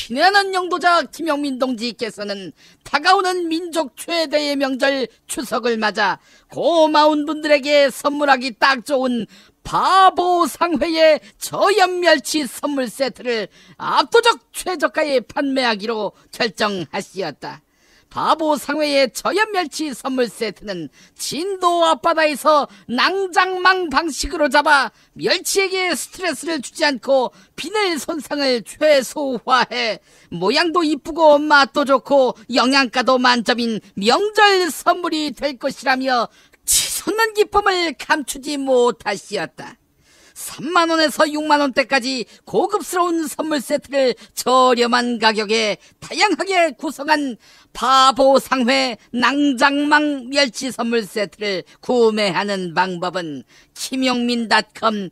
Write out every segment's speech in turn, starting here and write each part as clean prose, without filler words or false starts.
친애하는 영도자 김용민 동지께서는 다가오는 민족 최대의 명절 추석을 맞아 고마운 분들에게 선물하기 딱 좋은 바보상회의 저염멸치 선물 세트를 압도적 최저가에 판매하기로 결정하시었다. 바보상회의 저염멸치 선물 세트는 진도 앞바다에서 낭장망 방식으로 잡아 멸치에게 스트레스를 주지 않고 비늘 손상을 최소화해 모양도 이쁘고 맛도 좋고 영양가도 만점인 명절 선물이 될 것이라며 치솟는 기쁨을 감추지 못하시었다. 3만원에서 6만원대까지 고급스러운 선물 세트를 저렴한 가격에 다양하게 구성한 바보상회 낭장망 멸치 선물 세트를 구매하는 방법은 김용민.com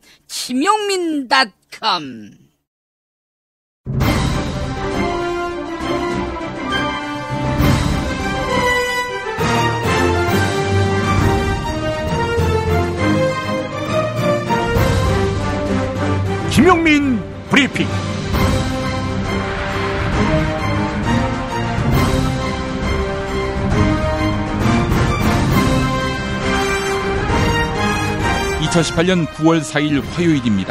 김용민 브리핑. (2018년 9월 4일) 화요일입니다.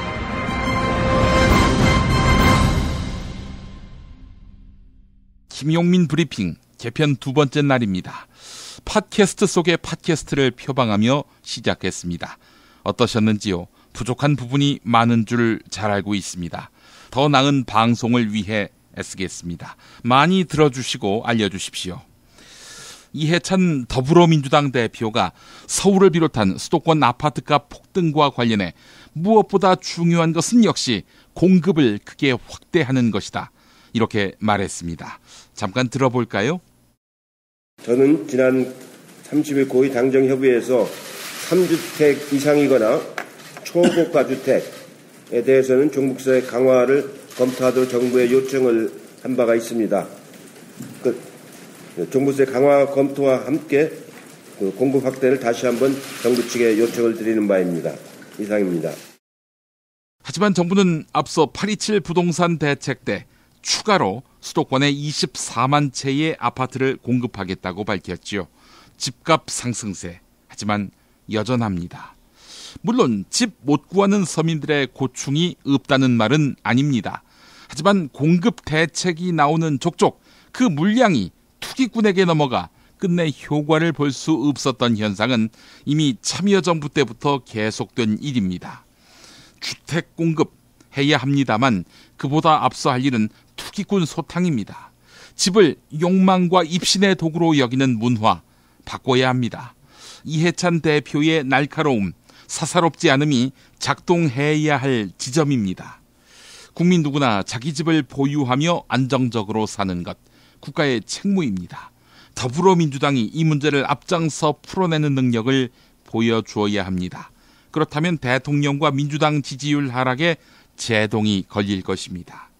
김용민 브리핑 개편 두 번째 날입니다. 팟캐스트 속의 팟캐스트를 표방하며 시작했습니다. 어떠셨는지요? 부족한 부분이 많은 줄 잘 알고 있습니다. 더 나은 방송을 위해 애쓰겠습니다. 많이 들어주시고 알려주십시오. 이해찬 더불어민주당 대표가 서울을 비롯한 수도권 아파트값 폭등과 관련해 무엇보다 중요한 것은 역시 공급을 크게 확대하는 것이다. 이렇게 말했습니다. 잠깐 들어볼까요? 저는 지난 30일 고위 당정협의회에서 3주택 이상이거나 초고가 주택에 대해서는 종부세 강화를 검토하도록 정부에 요청을 한 바가 있습니다. 종부세 강화 검토와 함께 공급 확대를 다시 한번 정부 측에 요청을 드리는 바입니다. 이상입니다. 하지만 정부는 앞서 827 부동산 대책 때 추가로 수도권에 24만 채의 아파트를 공급하겠다고 밝혔지요. 집값 상승세, 하지만 여전합니다. 물론 집 못 구하는 서민들의 고충이 없다는 말은 아닙니다. 하지만 공급 대책이 나오는 족족 그 물량이 투기꾼에게 넘어가 끝내 효과를 볼 수 없었던 현상은 이미 참여정부 때부터 계속된 일입니다. 주택 공급해야 합니다만 그보다 앞서 할 일은 투기꾼 소탕입니다. 집을 욕망과 입신의 도구로 여기는 문화 바꿔야 합니다. 이해찬 대표의 날카로움, 사사롭지 않음이 작동해야 할 지점입니다. 국민 누구나 자기 집을 보유하며 안정적으로 사는 것, 국가의 책무입니다. 더불어민주당이 이 문제를 앞장서 풀어내는 능력을 보여주어야 합니다. 그렇다면 대통령과 민주당 지지율 하락에 제동이 걸릴 것입니다.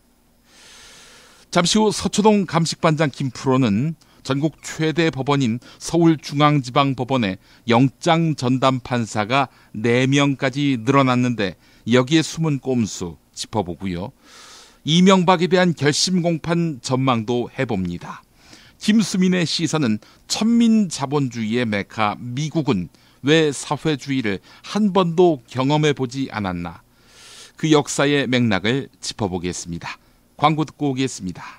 잠시 후 서초동 감식반장 김프로는 전국 최대 법원인 서울중앙지방법원에 영장 전담 판사가 4명까지 늘어났는데 여기에 숨은 꼼수 짚어보고요. 이명박에 대한 결심 공판 전망도 해봅니다. 김수민의 시선은 천민자본주의의 메카 미국은 왜 사회주의를 한 번도 경험해보지 않았나. 그 역사의 맥락을 짚어보겠습니다. 광고 듣고 오겠습니다.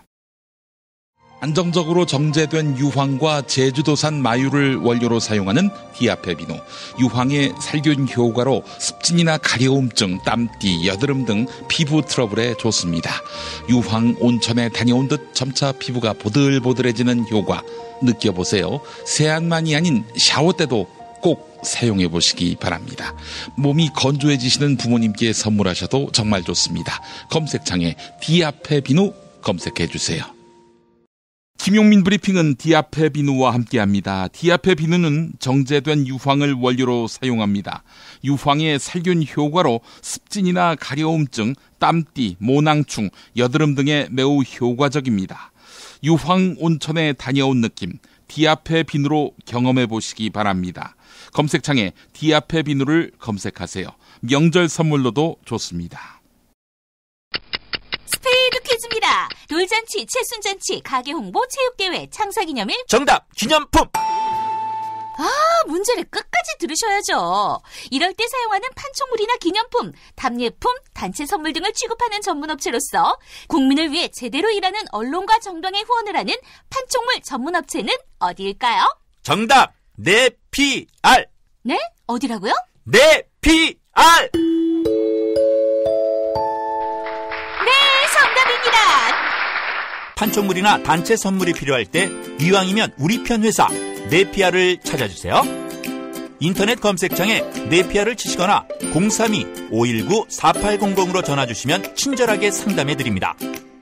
안정적으로 정제된 유황과 제주도산 마유를 원료로 사용하는 디아페비노. 유황의 살균 효과로 습진이나 가려움증, 땀띠, 여드름 등 피부 트러블에 좋습니다. 유황 온천에 다녀온 듯 점차 피부가 보들보들해지는 효과 느껴보세요. 세안만이 아닌 샤워 때도 꼭 사용해 보시기 바랍니다. 몸이 건조해지시는 부모님께 선물하셔도 정말 좋습니다. 검색창에 디아페비누 검색해 주세요. 김용민 브리핑은 디아페비누와 함께합니다. 디아페비누는 정제된 유황을 원료로 사용합니다. 유황의 살균 효과로 습진이나 가려움증, 땀띠, 모낭충, 여드름 등에 매우 효과적입니다. 유황 온천에 다녀온 느낌, 디아페비누로 경험해 보시기 바랍니다. 검색창에 디아페비누를 검색하세요. 명절 선물로도 좋습니다. 스페이드 퀴즈입니다. 돌잔치, 칠순잔치, 가게 홍보, 체육대회, 창사기념일. 정답! 기념품! 문제를 끝까지 들으셔야죠. 이럴 때 사용하는 판촉물이나 기념품, 답례품, 단체 선물 등을 취급하는 전문업체로서 국민을 위해 제대로 일하는 언론과 정당에 후원을 하는 판촉물 전문업체는 어디일까요? 정답! 네피알! 네? 어디라고요? 네피알! 네, 정답입니다. 판촉물이나 단체 선물이 필요할 때 이왕이면 우리 편 회사 네피알을 찾아주세요. 인터넷 검색창에 네피알을 치시거나 032-519-4800으로 전화주시면 친절하게 상담해드립니다.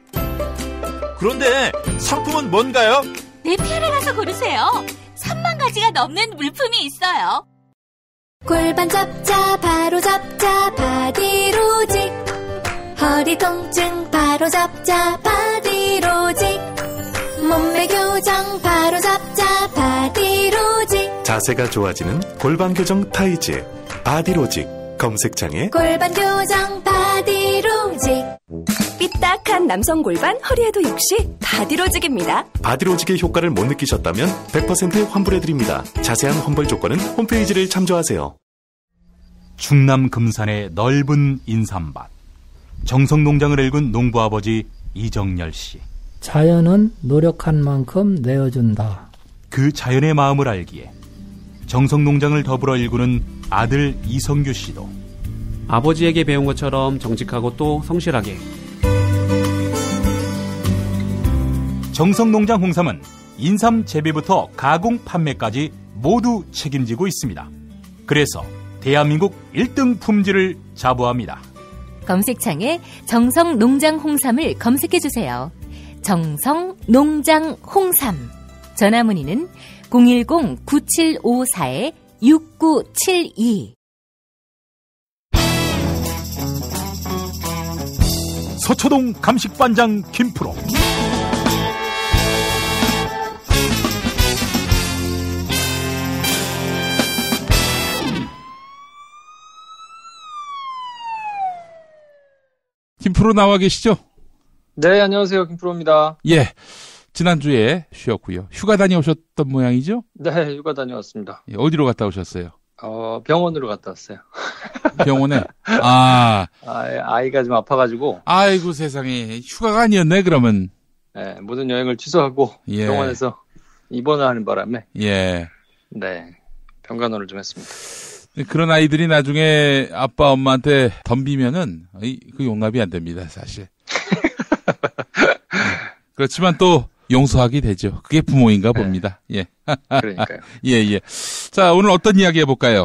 그런데 상품은 뭔가요? 네피알에 가서 고르세요. 3만 가지가 넘는 물품이 있어요. 골반 잡자 바로 잡자 바디로직, 허리 통증 바로 잡자 바디로직, 몸매 교정 바로 잡자 바디로직, 자세가 좋아지는 골반 교정 타이즈 바디로직. 검색창에 골반 교정 바디로직. 삐딱한 남성 골반, 허리에도 역시 바디로직입니다. 바디로직의 효과를 못 느끼셨다면 100% 환불해드립니다. 자세한 환불 조건은 홈페이지를 참조하세요. 충남 금산의 넓은 인삼밭, 정성농장을 일군 농부아버지 이정열 씨. 자연은 노력한 만큼 내어준다. 그 자연의 마음을 알기에 정성농장을 더불어 일구는 아들 이성규 씨도 아버지에게 배운 것처럼 정직하고 또 성실하게. 정성농장 홍삼은 인삼 재배부터 가공 판매까지 모두 책임지고 있습니다. 그래서 대한민국 1등 품질을 자부합니다. 검색창에 정성농장 홍삼을 검색해주세요. 정성농장 홍삼. 전화문의는 010-9754-6972. 서초동 감식반장 김프로. 김프로 나와 계시죠? 네, 안녕하세요. 김프로입니다. 예. 지난주에 쉬었고요. 휴가 다녀오셨던 모양이죠? 네, 휴가 다녀왔습니다. 예, 어디로 갔다 오셨어요? 병원으로 갔다 왔어요. 병원에? 아이가 좀 아파가지고. 아이고 세상에. 휴가가 아니었네, 그러면. 네, 모든 여행을 취소하고 예. 병원에서 입원을 하는 바람에. 예. 네, 병간호를 좀 했습니다. 그런 아이들이 나중에 아빠, 엄마한테 덤비면은, 그 용납이 안 됩니다, 사실. 그렇지만 또, 용서하게 되죠. 그게 부모인가 봅니다. 예. 그러니까요. 예. 자, 오늘 어떤 이야기 해볼까요?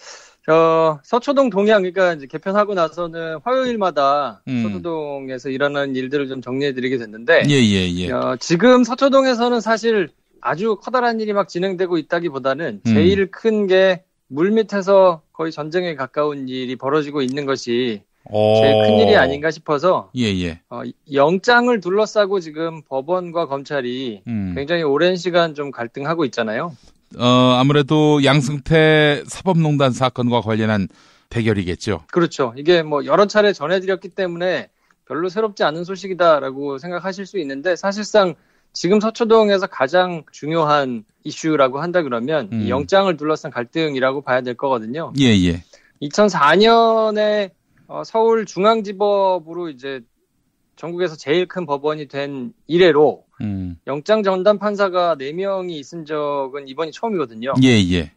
서초동 동양, 그러니까 이제 개편하고 나서는 화요일마다 서초동에서 일어나는 일들을 좀 정리해드리게 됐는데. 예. 지금 서초동에서는 사실 아주 커다란 일이 막 진행되고 있다기보다는 제일 큰 게 물밑에서 거의 전쟁에 가까운 일이 벌어지고 있는 것이 제일 큰 일이 아닌가 싶어서 예. 영장을 둘러싸고 지금 법원과 검찰이 굉장히 오랜 시간 좀 갈등하고 있잖아요. 아무래도 양승태 사법농단 사건과 관련한 대결이겠죠. 그렇죠. 이게 뭐 여러 차례 전해드렸기 때문에 별로 새롭지 않은 소식이다라고 생각하실 수 있는데 사실상 지금 서초동에서 가장 중요한 이슈라고 한다 그러면 이 영장을 둘러싼 갈등이라고 봐야 될 거거든요. 예. 2004년에 서울중앙지법으로 이제 전국에서 제일 큰 법원이 된 이래로 영장 전담 판사가 4명이 있은 적은 이번이 처음이거든요. 예.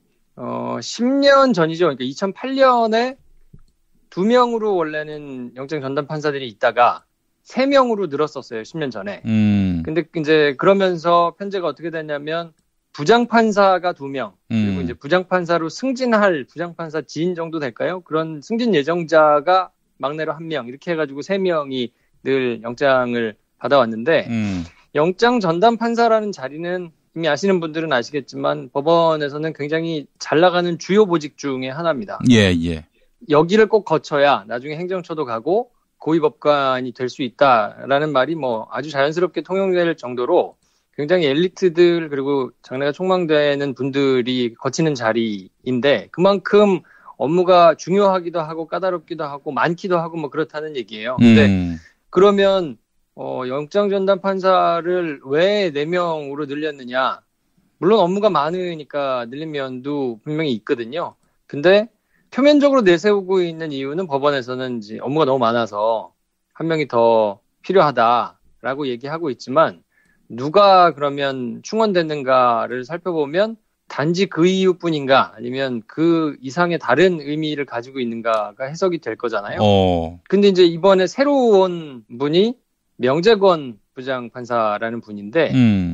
10년 전이죠. 그러니까 2008년에 2명으로 원래는 영장 전담 판사들이 있다가 3명으로 늘었었어요. 10년 전에. 근데 이제 그러면서 편제가 어떻게 됐냐면 부장판사가 2명, 그리고 이제 부장판사로 승진할 부장판사 지인 정도 될까요? 그런 승진 예정자가 막내로 1명, 이렇게 해가지고 3명이 늘 영장을 받아왔는데, 영장 전담 판사라는 자리는 이미 아시는 분들은 아시겠지만 법원에서는 굉장히 잘 나가는 주요 보직 중에 하나입니다. 예. 여기를 꼭 거쳐야 나중에 행정처도 가고 고위법관이 될 수 있다라는 말이 뭐 아주 자연스럽게 통용될 정도로 굉장히 엘리트들 그리고 장래가 촉망되는 분들이 거치는 자리인데 그만큼 업무가 중요하기도 하고 까다롭기도 하고 많기도 하고 뭐 그렇다는 얘기예요. 근데 그러면 영장 전담 판사를 왜 4명으로 늘렸느냐. 물론 업무가 많으니까 늘린 면도 분명히 있거든요. 근데 표면적으로 내세우고 있는 이유는 법원에서는 이제 업무가 너무 많아서 한 명이 더 필요하다라고 얘기하고 있지만 누가 그러면 충원됐는가를 살펴보면 단지 그 이유뿐인가 아니면 그 이상의 다른 의미를 가지고 있는가가 해석이 될 거잖아요. 근데 이제 이번에 새로 온 분이 명재권 부장판사라는 분인데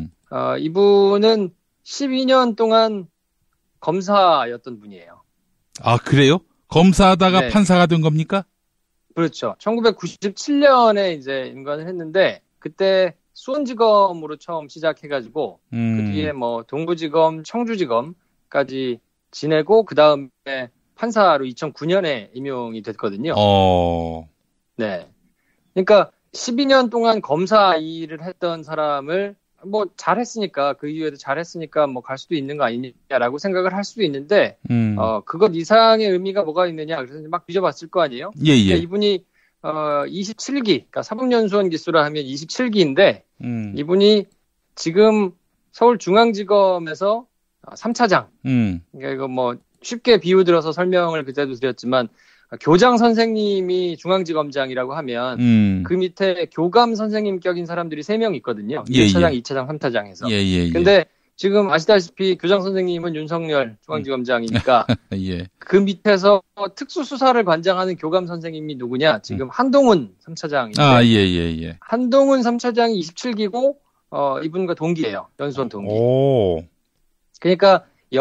이분은 12년 동안 검사였던 분이에요. 아, 그래요? 검사하다가 네. 판사가 된 겁니까? 그렇죠. 1997년에 이제 임관을 했는데 그때 수원지검으로 처음 시작해가지고 그 뒤에 뭐 동부지검, 청주지검까지 지내고 그 다음에 판사로 2009년에 임용이 됐거든요. 네. 그러니까 12년 동안 검사 일을 했던 사람을 뭐 잘했으니까 그 이후에도 잘했으니까 뭐 갈 수도 있는 거 아니냐라고 생각을 할 수도 있는데 그것 이상의 의미가 뭐가 있느냐 그래서 막 뒤져봤을 거 아니에요. 예. 그러니까 이분이 27기, 그러니까 사법연수원 기수라 하면 27기인데 이분이 지금 서울중앙지검에서 3차장. 그러니까 이거 뭐 쉽게 비유 들어서 설명을 그때도 드렸지만 교장 선생님이 중앙지검장이라고 하면 그 밑에 교감 선생님격인 사람들이 3명 있거든요. 1차장, 2차장, 3차장에서. 근데 지금 아시다시피 교장 선생님은 윤석열 중앙지검장이니까 그 밑에서 특수수사를 관장하는 교감 선생님이 누구냐? 지금 한동훈 3차장인데 한동훈 3차장이 27기고 이분과 동기예요. 연수원 동기. 그러니까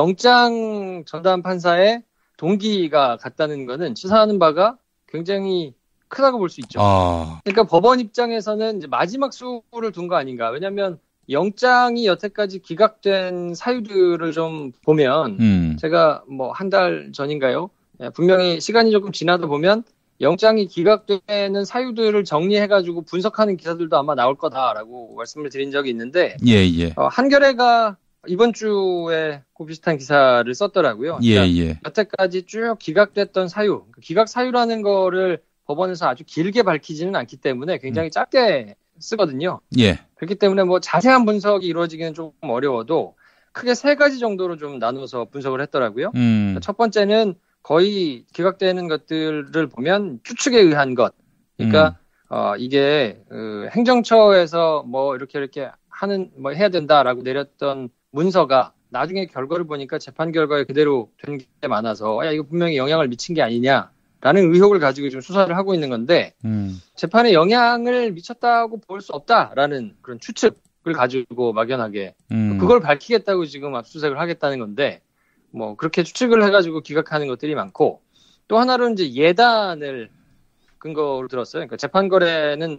영장 전담 판사의 동기가 같다는 거는 시사하는 바가 굉장히 크다고 볼 수 있죠. 그러니까 법원 입장에서는 이제 마지막 수를 둔 거 아닌가. 왜냐하면 영장이 여태까지 기각된 사유들을 좀 보면 제가 뭐 한 달 전인가요? 분명히 시간이 조금 지나다 보면 영장이 기각되는 사유들을 정리해가지고 분석하는 기사들도 아마 나올 거다라고 말씀을 드린 적이 있는데 한겨레가 이번 주에 그 비슷한 기사를 썼더라고요. 그러니까 여태까지 쭉 기각됐던 사유, 기각 사유라는 거를 법원에서 아주 길게 밝히지는 않기 때문에 굉장히 짧게 쓰거든요. 그렇기 때문에 뭐 자세한 분석이 이루어지기는 조금 어려워도 크게 3가지 정도로 좀 나눠서 분석을 했더라고요. 첫 번째는 거의 기각되는 것들을 보면 추측에 의한 것. 그러니까 이게 행정처에서 뭐 이렇게 하는 뭐 해야 된다라고 내렸던 문서가 나중에 결과를 보니까 재판 결과에 그대로 된 게 많아서 이거 분명히 영향을 미친 게 아니냐라는 의혹을 가지고 지금 수사를 하고 있는 건데 재판에 영향을 미쳤다고 볼 수 없다라는 그런 추측을 가지고 막연하게 그걸 밝히겠다고 지금 압수수색을 하겠다는 건데 뭐 그렇게 추측을 해가지고 기각하는 것들이 많고 또 하나로 이제 예단을 근거로 들었어요. 그러니까 재판 거래는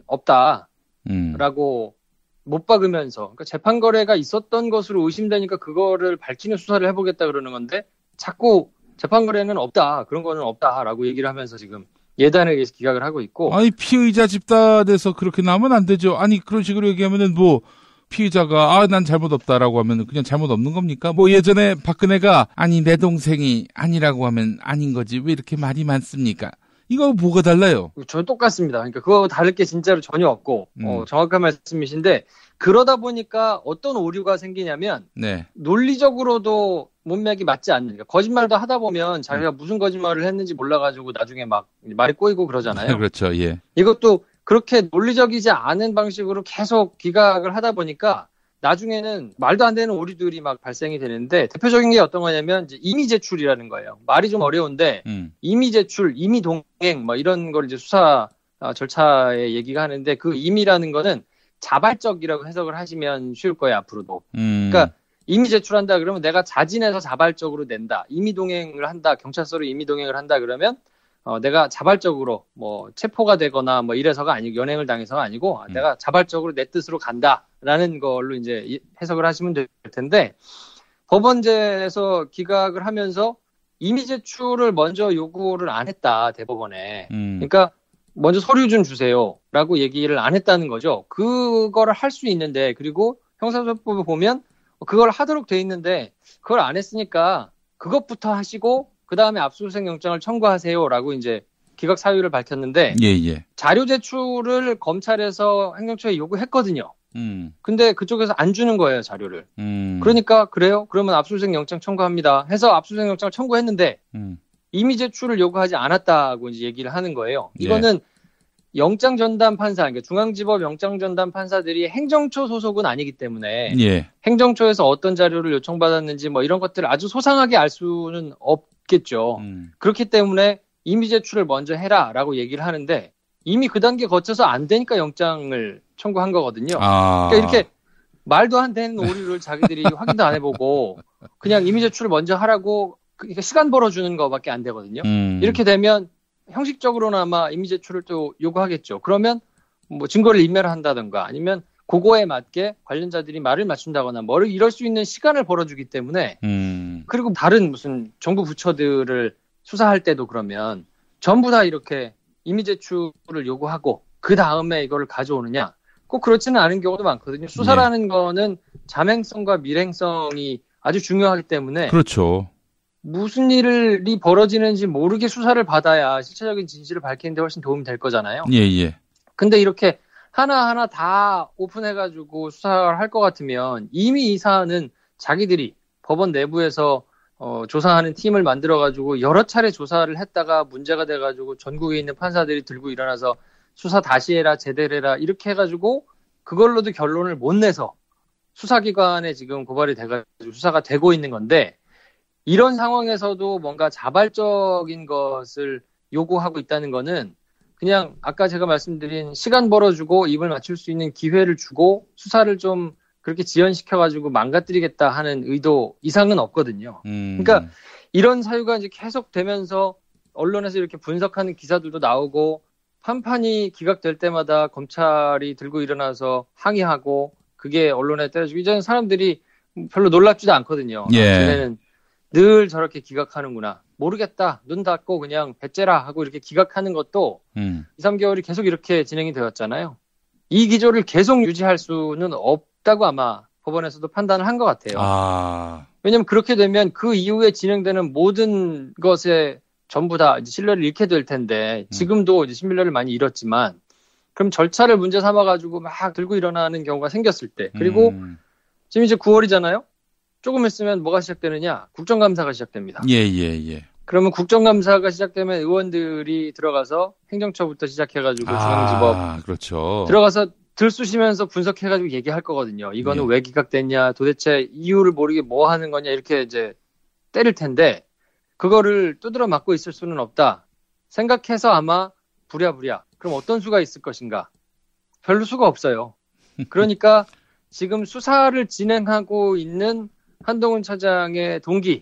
없다라고 못 박으면서 그러니까 재판 거래가 있었던 것으로 의심되니까 그거를 밝히는 수사를 해보겠다 그러는 건데 자꾸 재판 거래는 없다 그런 거는 없다라고 얘기를 하면서 지금 예단에 의해서 기각을 하고 있고 아니 피의자 집단에서 그렇게 나오면 안 되죠. 아니 그런 식으로 얘기하면은 뭐 피의자가 난 잘못 없다라고 하면 그냥 잘못 없는 겁니까? 뭐 예전에 박근혜가 아니 내 동생이 아니라고 하면 아닌 거지 왜 이렇게 말이 많습니까? 이거 뭐가 달라요? 저 똑같습니다. 그러니까 그거 다를 게 진짜로 전혀 없고 정확한 말씀이신데 그러다 보니까 어떤 오류가 생기냐면 논리적으로도 문맥이 맞지 않는 그러니까 거짓말도 하다 보면 자기가 무슨 거짓말을 했는지 몰라가지고 나중에 막 말이 꼬이고 그러잖아요. 그렇죠. 이것도 그렇게 논리적이지 않은 방식으로 계속 기각을 하다 보니까 나중에는 말도 안 되는 오류들이 막 발생이 되는데 대표적인 게 어떤 거냐면 이제 임의 제출이라는 거예요. 말이 좀 어려운데 임의 제출, 임의 동행 뭐 이런 걸 이제 수사 절차에 얘기가 하는데 그 임의라는 거는 자발적이라고 해석을 하시면 쉬울 거예요, 앞으로도. 그러니까 임의 제출한다 그러면 내가 자진해서 자발적으로 낸다. 임의 동행을 한다. 경찰서로 임의 동행을 한다 그러면 내가 자발적으로 뭐 체포가 되거나 뭐 이래서가 아니고 연행을 당해서가 아니고 내가 자발적으로 내 뜻으로 간다라는 걸로 이제 해석을 하시면 될 텐데 법원제에서 기각을 하면서 임의 제출을 먼저 요구를 안 했다 대법원에. 그러니까 먼저 서류 좀 주세요라고 얘기를 안 했다는 거죠. 그거를 할 수 있는데 그리고 형사소송법을 보면 그걸 하도록 돼 있는데 그걸 안 했으니까 그것부터 하시고 그 다음에 압수수색 영장을 청구하세요라고 이제 기각 사유를 밝혔는데 예. 자료 제출을 검찰에서 행정처에 요구했거든요. 근데 그쪽에서 안 주는 거예요, 자료를. 그러니까 그래요? 그러면 압수수색 영장 청구합니다. 해서 압수수색 영장을 청구했는데 이미 제출을 요구하지 않았다고 이제 얘기를 하는 거예요. 이거는 영장 전담 판사, 그러니까 중앙지법 영장 전담 판사들이 행정처 소속은 아니기 때문에 행정처에서 어떤 자료를 요청받았는지 뭐 이런 것들을 아주 소상하게 알 수는 없겠죠. 그렇기 때문에 이미 제출을 먼저 해라라고 얘기를 하는데 이미 그 단계 거쳐서 안 되니까 영장을 청구한 거거든요. 그러니까 이렇게 말도 안 되는 오류를 자기들이 확인도 안 해보고 그냥 이미 제출을 먼저 하라고 그러니까 시간 벌어주는 거밖에 안 되거든요. 이렇게 되면 형식적으로나마 이미 제출을 또 요구하겠죠. 그러면 뭐 증거를 인멸한다든가 아니면 그거에 맞게 관련자들이 말을 맞춘다거나 뭐 이럴 수 있는 시간을 벌어주기 때문에 그리고 다른 무슨 정부 부처들을 수사할 때도 그러면 전부 다 이렇게 이미 제출을 요구하고 그 다음에 이거를 가져오느냐 꼭 그렇지는 않은 경우도 많거든요. 수사라는 거는 자맹성과 밀행성이 아주 중요하기 때문에 그렇죠. 무슨 일이 벌어지는지 모르게 수사를 받아야 실체적인 진실을 밝히는 데 훨씬 도움이 될 거잖아요. 예. 근데 이렇게 하나하나 다 오픈해가지고 수사를 할 것 같으면 이미 이 사안은 자기들이 법원 내부에서 조사하는 팀을 만들어가지고 여러 차례 조사를 했다가 문제가 돼가지고 전국에 있는 판사들이 들고 일어나서 수사 다시 해라, 제대로 해라 이렇게 해가지고 그걸로도 결론을 못 내서 수사기관에 지금 고발이 돼가지고 수사가 되고 있는 건데 이런 상황에서도 뭔가 자발적인 것을 요구하고 있다는 거는 그냥 아까 제가 말씀드린 시간 벌어주고 입을 맞출 수 있는 기회를 주고 수사를 좀 그렇게 지연시켜가지고 망가뜨리겠다 하는 의도 이상은 없거든요. 그러니까 이런 사유가 이제 계속 되면서 언론에서 이렇게 분석하는 기사들도 나오고 판판이 기각될 때마다 검찰이 들고 일어나서 항의하고 그게 언론에 때려주고 이제는 사람들이 별로 놀랍지도 않거든요. 쟤네는 늘 저렇게 기각하는구나. 모르겠다. 눈 닫고 그냥 배째라 하고 이렇게 기각하는 것도 2, 3개월이 계속 이렇게 진행이 되었잖아요. 이 기조를 계속 유지할 수는 없다고 아마 법원에서도 판단을 한 것 같아요. 왜냐하면 그렇게 되면 그 이후에 진행되는 모든 것에 전부 다 이제 신뢰를 잃게 될 텐데 지금도 이제 신뢰를 많이 잃었지만 그럼 절차를 문제 삼아가지고 막 들고 일어나는 경우가 생겼을 때 그리고 지금 이제 9월이잖아요. 조금 있으면 뭐가 시작되느냐? 국정감사가 시작됩니다. 예. 그러면 국정감사가 시작되면 의원들이 들어가서 행정처부터 시작해가지고 중앙지법 그렇죠. 들어가서 들쑤시면서 분석해가지고 얘기할 거거든요. 이거는 왜 기각됐냐? 도대체 이유를 모르게 뭐 하는 거냐? 이렇게 이제 때릴 텐데 그거를 두드려 맞고 있을 수는 없다. 생각해서 아마 부랴부랴. 그럼 어떤 수가 있을 것인가? 별로 수가 없어요. 그러니까 지금 수사를 진행하고 있는 한동훈 차장의 동기,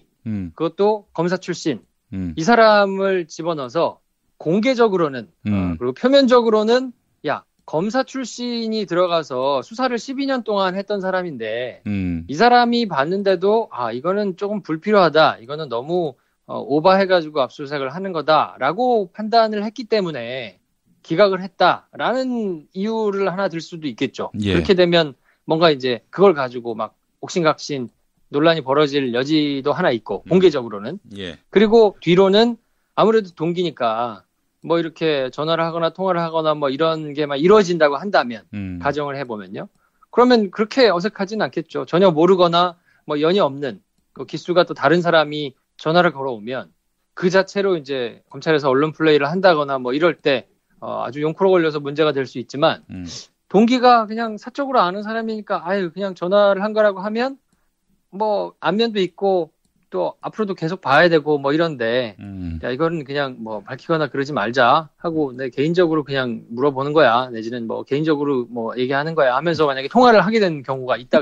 그것도 검사 출신, 이 사람을 집어넣어서 공개적으로는, 그리고 표면적으로는, 야, 검사 출신이 들어가서 수사를 12년 동안 했던 사람인데, 이 사람이 봤는데도, 이거는 조금 불필요하다, 이거는 너무 오버해가지고 압수수색을 하는 거다라고 판단을 했기 때문에 기각을 했다라는 이유를 하나 들 수도 있겠죠. 그렇게 되면 뭔가 이제 그걸 가지고 막 옥신각신 논란이 벌어질 여지도 하나 있고 공개적으로는 그리고 뒤로는 아무래도 동기니까 뭐 이렇게 전화를 하거나 통화를 하거나 뭐 이런 게 막 이루어진다고 한다면 가정을 해보면요. 그러면 그렇게 어색하진 않겠죠. 전혀 모르거나 뭐 연이 없는 그 기수가 또 다른 사람이 전화를 걸어오면 그 자체로 이제 검찰에서 언론 플레이를 한다거나 뭐 이럴 때 아주 용크로 걸려서 문제가 될 수 있지만 동기가 그냥 사적으로 아는 사람이니까 그냥 전화를 한 거라고 하면 뭐 안면도 있고 또 앞으로도 계속 봐야 되고 뭐 이런데 야 이거는 그냥 뭐 밝히거나 그러지 말자 하고 내 개인적으로 그냥 물어보는 거야 내지는 뭐 개인적으로 뭐 얘기하는 거야 하면서 만약에 통화를 하게 되는 경우가 있다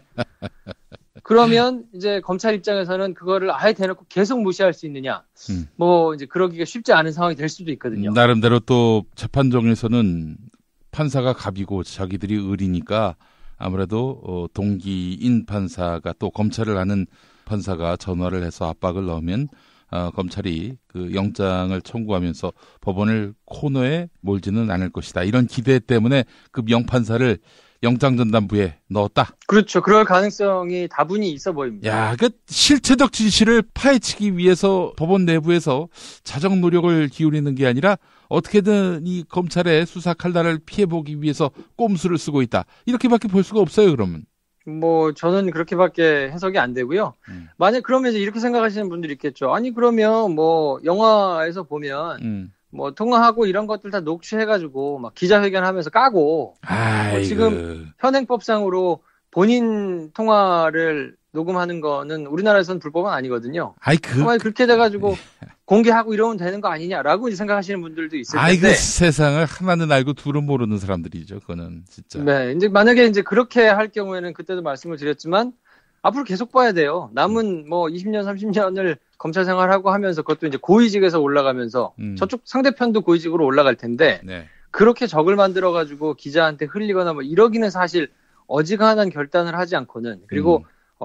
그러면 이제 검찰 입장에서는 그거를 아예 대놓고 계속 무시할 수 있느냐 뭐 이제 그러기가 쉽지 않은 상황이 될 수도 있거든요. 나름대로 또 재판정에서는 판사가 갑이고 자기들이 을이니까 아무래도 동기인 판사가 또 검찰을 아는 판사가 전화를 해서 압박을 넣으면 검찰이 그 영장을 청구하면서 법원을 코너에 몰지는 않을 것이다. 이런 기대 때문에 그 명판사를 영장전담부에 넣었다. 그렇죠. 그럴 가능성이 다분히 있어 보입니다. 야, 그 실체적 진실을 파헤치기 위해서 법원 내부에서 자정 노력을 기울이는 게 아니라 어떻게든 이 검찰의 수사 칼날을 피해보기 위해서 꼼수를 쓰고 있다. 이렇게밖에 볼 수가 없어요, 그러면. 뭐 저는 그렇게밖에 해석이 안 되고요. 만약 그러면 이제 이렇게 생각하시는 분들이 있겠죠. 아니 그러면 뭐 영화에서 보면 뭐 통화하고 이런 것들 다 녹취해가지고 막 기자회견하면서 까고 뭐 지금 현행법상으로 본인 통화를 녹음하는 거는 우리나라에서는 불법은 아니거든요. 정말 그렇게 돼가지고 공개하고 이러면 되는 거 아니냐라고 생각하시는 분들도 있을 텐데. 세상을 하나는 알고 둘은 모르는 사람들이죠. 그거는 진짜. 네, 이제 만약에 이제 그렇게 할 경우에는 그때도 말씀을 드렸지만 앞으로 계속 봐야 돼요. 남은 뭐 20년, 30년을 검찰 생활하고 하면서 그것도 이제 고위직에서 올라가면서 저쪽 상대편도 고위직으로 올라갈 텐데 그렇게 적을 만들어가지고 기자한테 흘리거나 뭐 이러기는 사실 어지간한 결단을 하지 않고는 그리고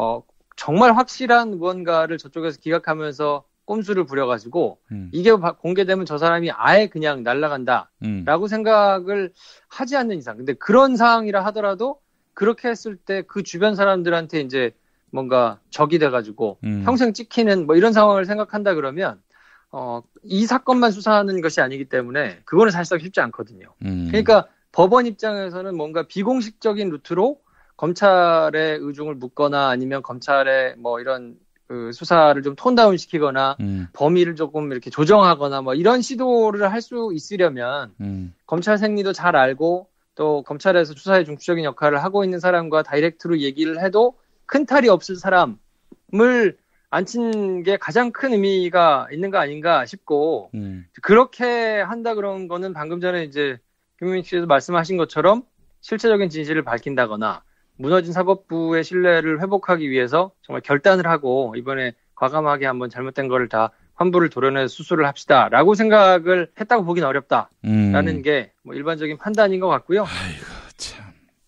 정말 확실한 무언가를 저쪽에서 기각하면서 꼼수를 부려가지고 이게 공개되면 저 사람이 아예 그냥 날아간다라고 생각을 하지 않는 이상 근데 그런 상황이라 하더라도 그렇게 했을 때 그 주변 사람들한테 이제 뭔가 적이 돼가지고 평생 찍히는 뭐 이런 상황을 생각한다 그러면 이 사건만 수사하는 것이 아니기 때문에 그거는 사실상 쉽지 않거든요. 그러니까 법원 입장에서는 뭔가 비공식적인 루트로 검찰의 의중을 묻거나 아니면 검찰의 뭐 이런 그 수사를 좀 톤다운 시키거나 범위를 조금 이렇게 조정하거나 뭐 이런 시도를 할 수 있으려면 검찰 생리도 잘 알고 또 검찰에서 수사에 중추적인 역할을 하고 있는 사람과 다이렉트로 얘기를 해도 큰 탈이 없을 사람을 앉힌 게 가장 큰 의미가 있는 거 아닌가 싶고 그렇게 한다 그런 거는 방금 전에 이제 김용민 씨도 말씀하신 것처럼 실체적인 진실을 밝힌다거나 무너진 사법부의 신뢰를 회복하기 위해서 정말 결단을 하고 이번에 과감하게 한번 잘못된 거를 다 환부를 도려내 수술을 합시다라고 생각을 했다고 보긴 어렵다라는 게 뭐 일반적인 판단인 것 같고요. 아이고 참.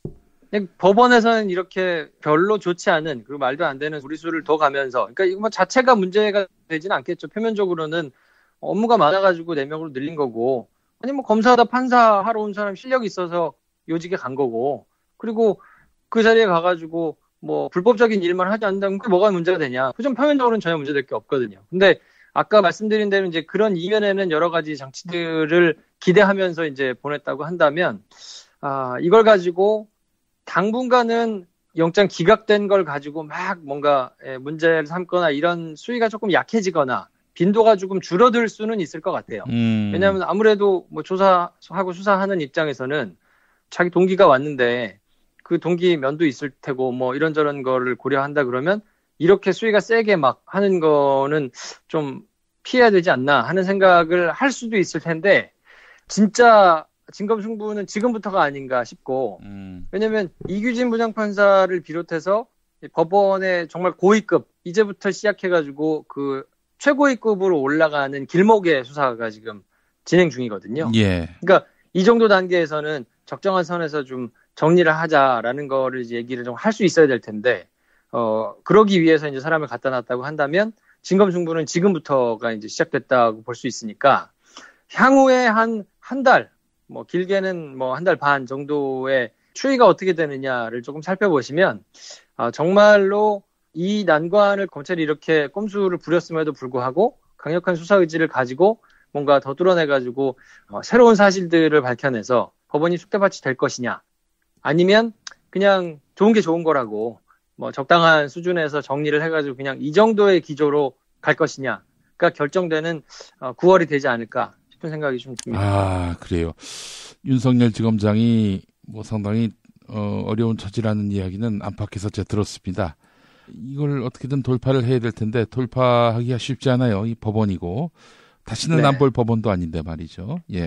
법원에서는 이렇게 별로 좋지 않은 그리고 말도 안 되는 무리수를 더 가면서 그러니까 이거 뭐 자체가 문제가 되지는 않겠죠. 표면적으로는 업무가 많아가지고 4명으로 늘린 거고 아니 뭐 검사하다 판사하러 온 사람 실력이 있어서 요직에 간 거고 그리고 그 자리에 가가지고 뭐 불법적인 일만 하지 않는다면 그게 뭐가 문제가 되냐. 좀 표면적으로는 전혀 문제될 게 없거든요. 근데 아까 말씀드린 대로 이제 그런 이면에는 여러 가지 장치들을 기대하면서 이제 보냈다고 한다면 이걸 가지고 당분간은 영장 기각된 걸 가지고 막 뭔가 문제를 삼거나 이런 수위가 조금 약해지거나 빈도가 조금 줄어들 수는 있을 것 같아요. 왜냐하면 아무래도 뭐 조사하고 수사하는 입장에서는 자기 동기가 왔는데 그 동기 면도 있을 테고 뭐 이런저런 거를 고려한다 그러면 이렇게 수위가 세게 막 하는 거는 좀 피해야 되지 않나 하는 생각을 할 수도 있을 텐데 진짜 진검승부는 지금부터가 아닌가 싶고 왜냐면 이규진 부장판사를 비롯해서 법원의 정말 고위급 이제부터 시작해가지고 그 최고위급으로 올라가는 길목의 수사가 지금 진행 중이거든요. 예. 그러니까 이 정도 단계에서는 적정한 선에서 좀 정리를 하자라는 거를 이제 얘기를 좀 할 수 있어야 될 텐데 그러기 위해서 이제 사람을 갖다 놨다고 한다면 진검승부는 지금부터가 이제 시작됐다고 볼 수 있으니까 향후에 한 달, 뭐 길게는 뭐 한 달 반 정도의 추이가 어떻게 되느냐를 조금 살펴보시면 정말로 이 난관을 검찰이 이렇게 꼼수를 부렸음에도 불구하고 강력한 수사 의지를 가지고 뭔가 더 뚫어내가지고 새로운 사실들을 밝혀내서 법원이 쑥대밭이 될 것이냐 아니면 그냥 좋은 게 좋은 거라고 뭐 적당한 수준에서 정리를 해가지고 그냥 이 정도의 기조로 갈 것이냐가 결정되는 9월이 되지 않을까 싶은 생각이 좀 듭니다. 그래요. 윤석열 지검장이 뭐 상당히 어려운 처지라는 이야기는 안팎에서 제가 들었습니다. 이걸 어떻게든 돌파를 해야 될 텐데 돌파하기가 쉽지 않아요. 이 법원이고 다시는 안 볼 법원도 아닌데 말이죠. 예.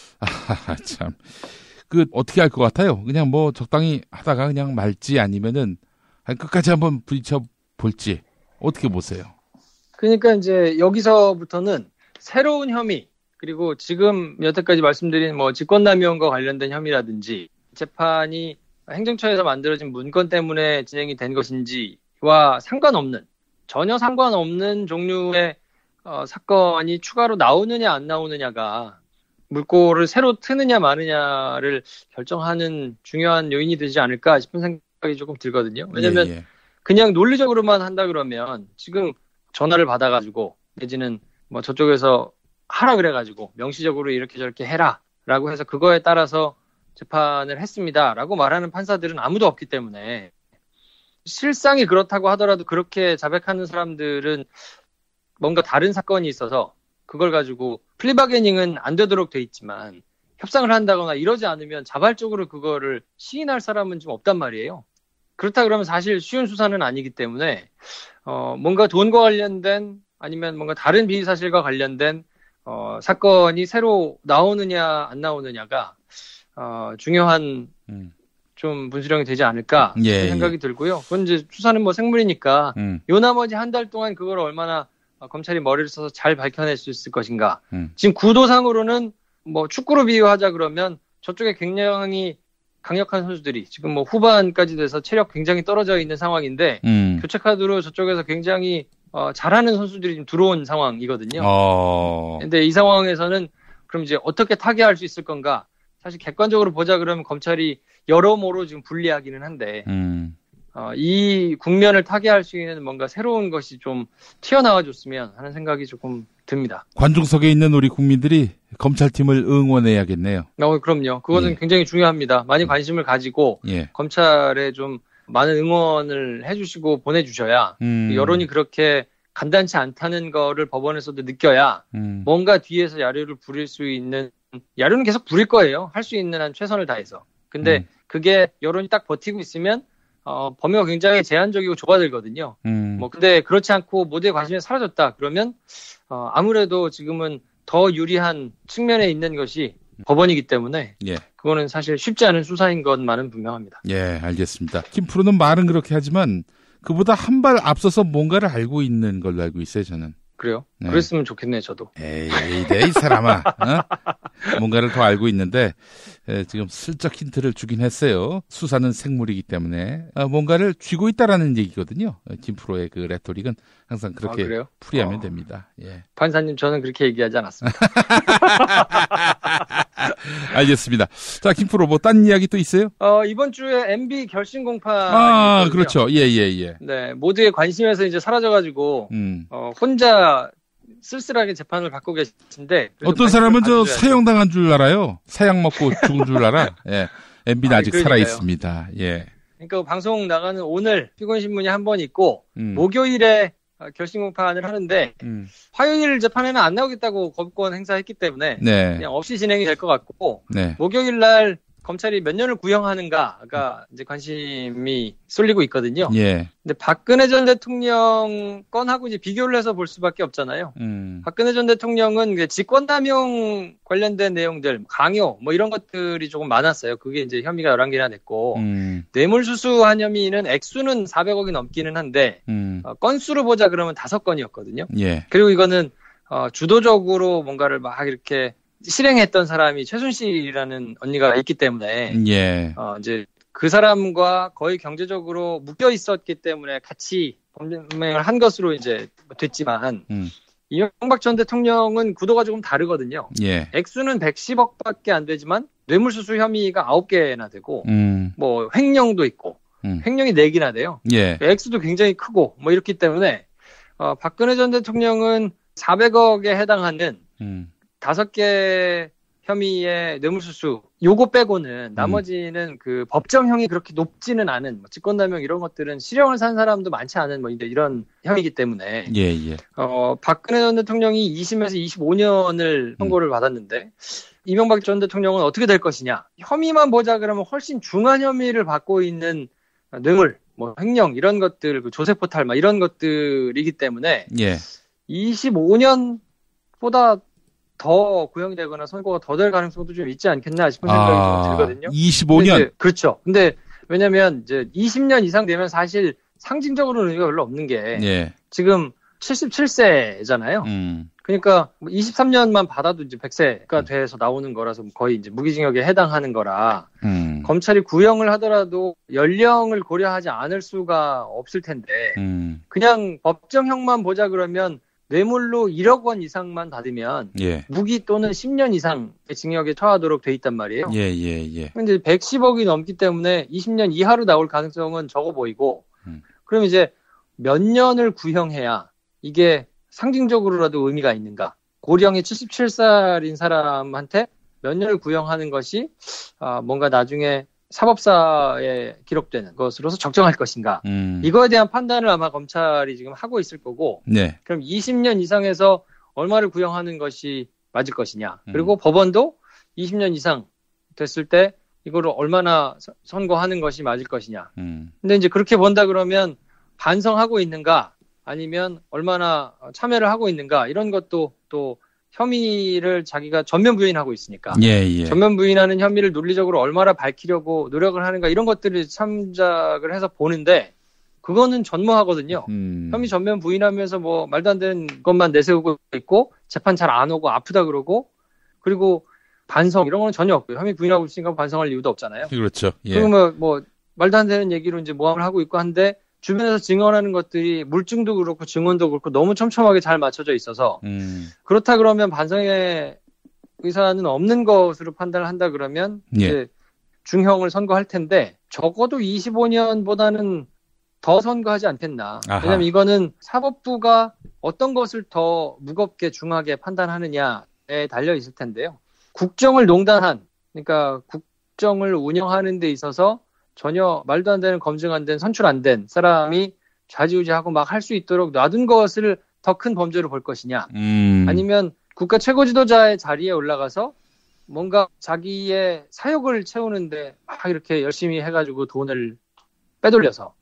참. 어떻게 할 것 같아요? 그냥 뭐 적당히 하다가 그냥 말지 아니면은 끝까지 한번 부딪혀 볼지 어떻게 보세요? 그러니까 이제 여기서부터는 새로운 혐의 그리고 지금 여태까지 말씀드린 뭐 직권남용과 관련된 혐의라든지 재판이 행정처에서 만들어진 문건 때문에 진행이 된 것인지와 전혀 상관없는 종류의 사건이 추가로 나오느냐 안 나오느냐가 물꼬를 새로 트느냐 마느냐를 결정하는 중요한 요인이 되지 않을까 싶은 생각이 조금 들거든요. 왜냐면 그냥 논리적으로만 한다 그러면 지금 전화를 받아가지고 내지는 뭐 저쪽에서 하라 그래가지고 명시적으로 이렇게 저렇게 해라라고 해서 그거에 따라서 재판을 했습니다라고 말하는 판사들은 아무도 없기 때문에 실상이 그렇다고 하더라도 그렇게 자백하는 사람들은 뭔가 다른 사건이 있어서 그걸 가지고 플리바게닝은 안 되도록 돼 있지만 협상을 한다거나 이러지 않으면 자발적으로 그거를 시인할 사람은 좀 없단 말이에요. 그렇다 그러면 사실 쉬운 수사는 아니기 때문에 뭔가 돈과 관련된 아니면 뭔가 다른 비사실과 관련된 사건이 새로 나오느냐 안 나오느냐가 중요한 좀 분수령이 되지 않을까 생각이 들고요. 그건 이제 수사는 뭐 생물이니까 요 나머지 한 달 동안 그걸 얼마나 검찰이 머리를 써서 잘 밝혀낼 수 있을 것인가. 지금 구도상으로는 뭐 축구로 비유하자 그러면 저쪽에 굉장히 강력한 선수들이 지금 뭐 후반까지 돼서 체력 굉장히 떨어져 있는 상황인데 교체 카드로 저쪽에서 굉장히 잘하는 선수들이 좀 들어온 상황이거든요. 근데 이 상황에서는 그럼 이제 어떻게 타개할 수 있을 건가? 사실 객관적으로 보자 그러면 검찰이 여러모로 지금 불리하기는 한데 이 국면을 타개할 수 있는 뭔가 새로운 것이 좀 튀어나와줬으면 하는 생각이 조금 듭니다. 관중석에 있는 우리 국민들이 검찰팀을 응원해야겠네요. 그럼요. 그거는 굉장히 중요합니다. 많이 관심을 가지고 검찰에 좀 많은 응원을 해주시고 보내주셔야 여론이 그렇게 간단치 않다는 거를 법원에서도 느껴야 뭔가 뒤에서 야료를 부릴 수 있는 야료는 계속 부릴 거예요. 할 수 있는 한 최선을 다해서. 근데 그게 여론이 딱 버티고 있으면 범위가 굉장히 제한적이고 좁아들거든요. 근데 그렇지 않고 모두의 관심이 사라졌다. 그러면 아무래도 지금은 더 유리한 측면에 있는 것이 법원이기 때문에 그거는 사실 쉽지 않은 수사인 것만은 분명합니다. 알겠습니다. 김프로는 말은 그렇게 하지만 그보다 한 발 앞서서 뭔가를 알고 있는 걸로 알고 있어요, 저는. 그래요? 그랬으면 좋겠네요, 저도. 이 사람아. 뭔가를 더 알고 있는데 지금 슬쩍 힌트를 주긴 했어요. 수사는 생물이기 때문에 뭔가를 쥐고 있다라는 얘기거든요. 김프로의 그 레토릭은 항상 그렇게 풀이하면 됩니다. 판사님, 저는 그렇게 얘기하지 않았습니다. 알겠습니다. 자, 김프로 뭐 딴 이야기 또 있어요? 이번 주에 MB 결심 공판. 그렇죠. 네, 모두의 관심에서 이제 사라져가지고 혼자 쓸쓸하게 재판을 받고 계신데 어떤 사람은 저 사형당한 줄 알아요. 사형 먹고 죽은 줄 알아. MB는 아직 살아 있습니다. 그러니까 방송 나가는 오늘 피고인신문이 한 번 있고 목요일에 결심 공판을 하는데 화요일 재판에는 안 나오겠다고 거부권 행사했기 때문에 그냥 없이 진행이 될 것 같고 목요일 날 검찰이 몇 년을 구형하는가가 이제 관심이 쏠리고 있거든요. 근데 박근혜 전 대통령 건하고 이제 비교를 해서 볼 수밖에 없잖아요. 박근혜 전 대통령은 직권남용 관련된 내용들, 강요, 뭐 이런 것들이 조금 많았어요. 그게 이제 혐의가 11개나 됐고, 뇌물수수한 혐의는 액수는 400억이 넘기는 한데, 건수로 보자 그러면 5건이었거든요. 그리고 이거는, 주도적으로 뭔가를 막 이렇게 실행했던 사람이 최순실이라는 언니가 있기 때문에 이제 그 사람과 거의 경제적으로 묶여 있었기 때문에 같이 범행을 한 것으로 이제 됐지만 이명박 전 대통령은 구도가 조금 다르거든요. 액수는 110억밖에 안 되지만 뇌물수수 혐의가 9개나 되고 뭐 횡령도 있고 횡령이 4개나 돼요. 액수도 굉장히 크고 뭐 이렇기 때문에 박근혜 전 대통령은 400억에 해당하는 5개 혐의의 뇌물수수 요거 빼고는 나머지는 그 법정형이 그렇게 높지는 않은 뭐 직권남용 이런 것들은 실형을 산 사람도 많지 않은 뭐 이런 혐의이기 때문에 박근혜 전 대통령이 20에서 25년을 선고를 받았는데 이명박 전 대통령은 어떻게 될 것이냐. 혐의만 보자 그러면 훨씬 중한 혐의를 받고 있는 뇌물, 뭐 횡령 이런 것들, 그 조세포탈 막 이런 것들이기 때문에 25년보다 더 구형이 되거나 선고가 더 될 가능성도 좀 있지 않겠나 싶은 생각이 좀 들거든요. 25년? 그렇죠. 근데 왜냐면 이제 20년 이상 되면 사실 상징적으로는 의미가 별로 없는 게 지금 77세잖아요. 그러니까 23년만 받아도 이제 100세가 돼서 나오는 거라서 거의 이제 무기징역에 해당하는 거라 검찰이 구형을 하더라도 연령을 고려하지 않을 수가 없을 텐데 그냥 법정형만 보자 그러면 뇌물로 1억 원 이상만 받으면 예. 무기 또는 10년 이상의 징역에 처하도록 돼 있단 말이에요. 예. 근데 110억이 넘기 때문에 20년 이하로 나올 가능성은 적어 보이고, 그럼 이제 몇 년을 구형해야 이게 상징적으로라도 의미가 있는가? 고령의 77살인 사람한테 몇 년을 구형하는 것이 뭔가 나중에 사법사에 기록되는 것으로서 적정할 것인가. 이거에 대한 판단을 아마 검찰이 지금 하고 있을 거고, 네. 그럼 20년 이상에서 얼마를 구형하는 것이 맞을 것이냐. 그리고 법원도 20년 이상 됐을 때 이거를 얼마나 선고하는 것이 맞을 것이냐. 근데 이제 그렇게 본다 그러면 반성하고 있는가, 아니면 얼마나 참여를 하고 있는가, 이런 것도 또 혐의를 자기가 전면 부인하고 있으니까 전면 부인하는 혐의를 논리적으로 얼마나 밝히려고 노력을 하는가, 이런 것들을 참작을 해서 보는데, 그거는 전무하거든요. 혐의 전면 부인하면서 뭐 말도 안 되는 것만 내세우고 있고, 재판 잘 안 오고 아프다 그러고, 그리고 반성 이런 거는 전혀 없고요. 혐의 부인하고 있으니까 반성할 이유도 없잖아요. 그렇죠. 예. 그리고 뭐 말도 안 되는 얘기로 이제 모함을 하고 있고 한데, 주변에서 증언하는 것들이 물증도 그렇고 증언도 그렇고 너무 촘촘하게 잘 맞춰져 있어서, 그렇다 그러면 반성의 의사는 없는 것으로 판단을 한다 그러면 이제 중형을 선고할 텐데, 적어도 25년보다는 더 선고하지 않겠나. 아하. 왜냐면 이거는 사법부가 어떤 것을 더 무겁게 중하게 판단하느냐에 달려 있을 텐데요. 국정을 농단한, 그러니까 국정을 운영하는 데 있어서 전혀 말도 안 되는, 검증 안 된, 선출 안 된 사람이 좌지우지하고 막 할 수 있도록 놔둔 것을 더 큰 범죄로 볼 것이냐, 아니면 국가 최고 지도자의 자리에 올라가서 뭔가 자기의 사욕을 채우는데 막 이렇게 열심히 해가지고 돈을 빼돌려서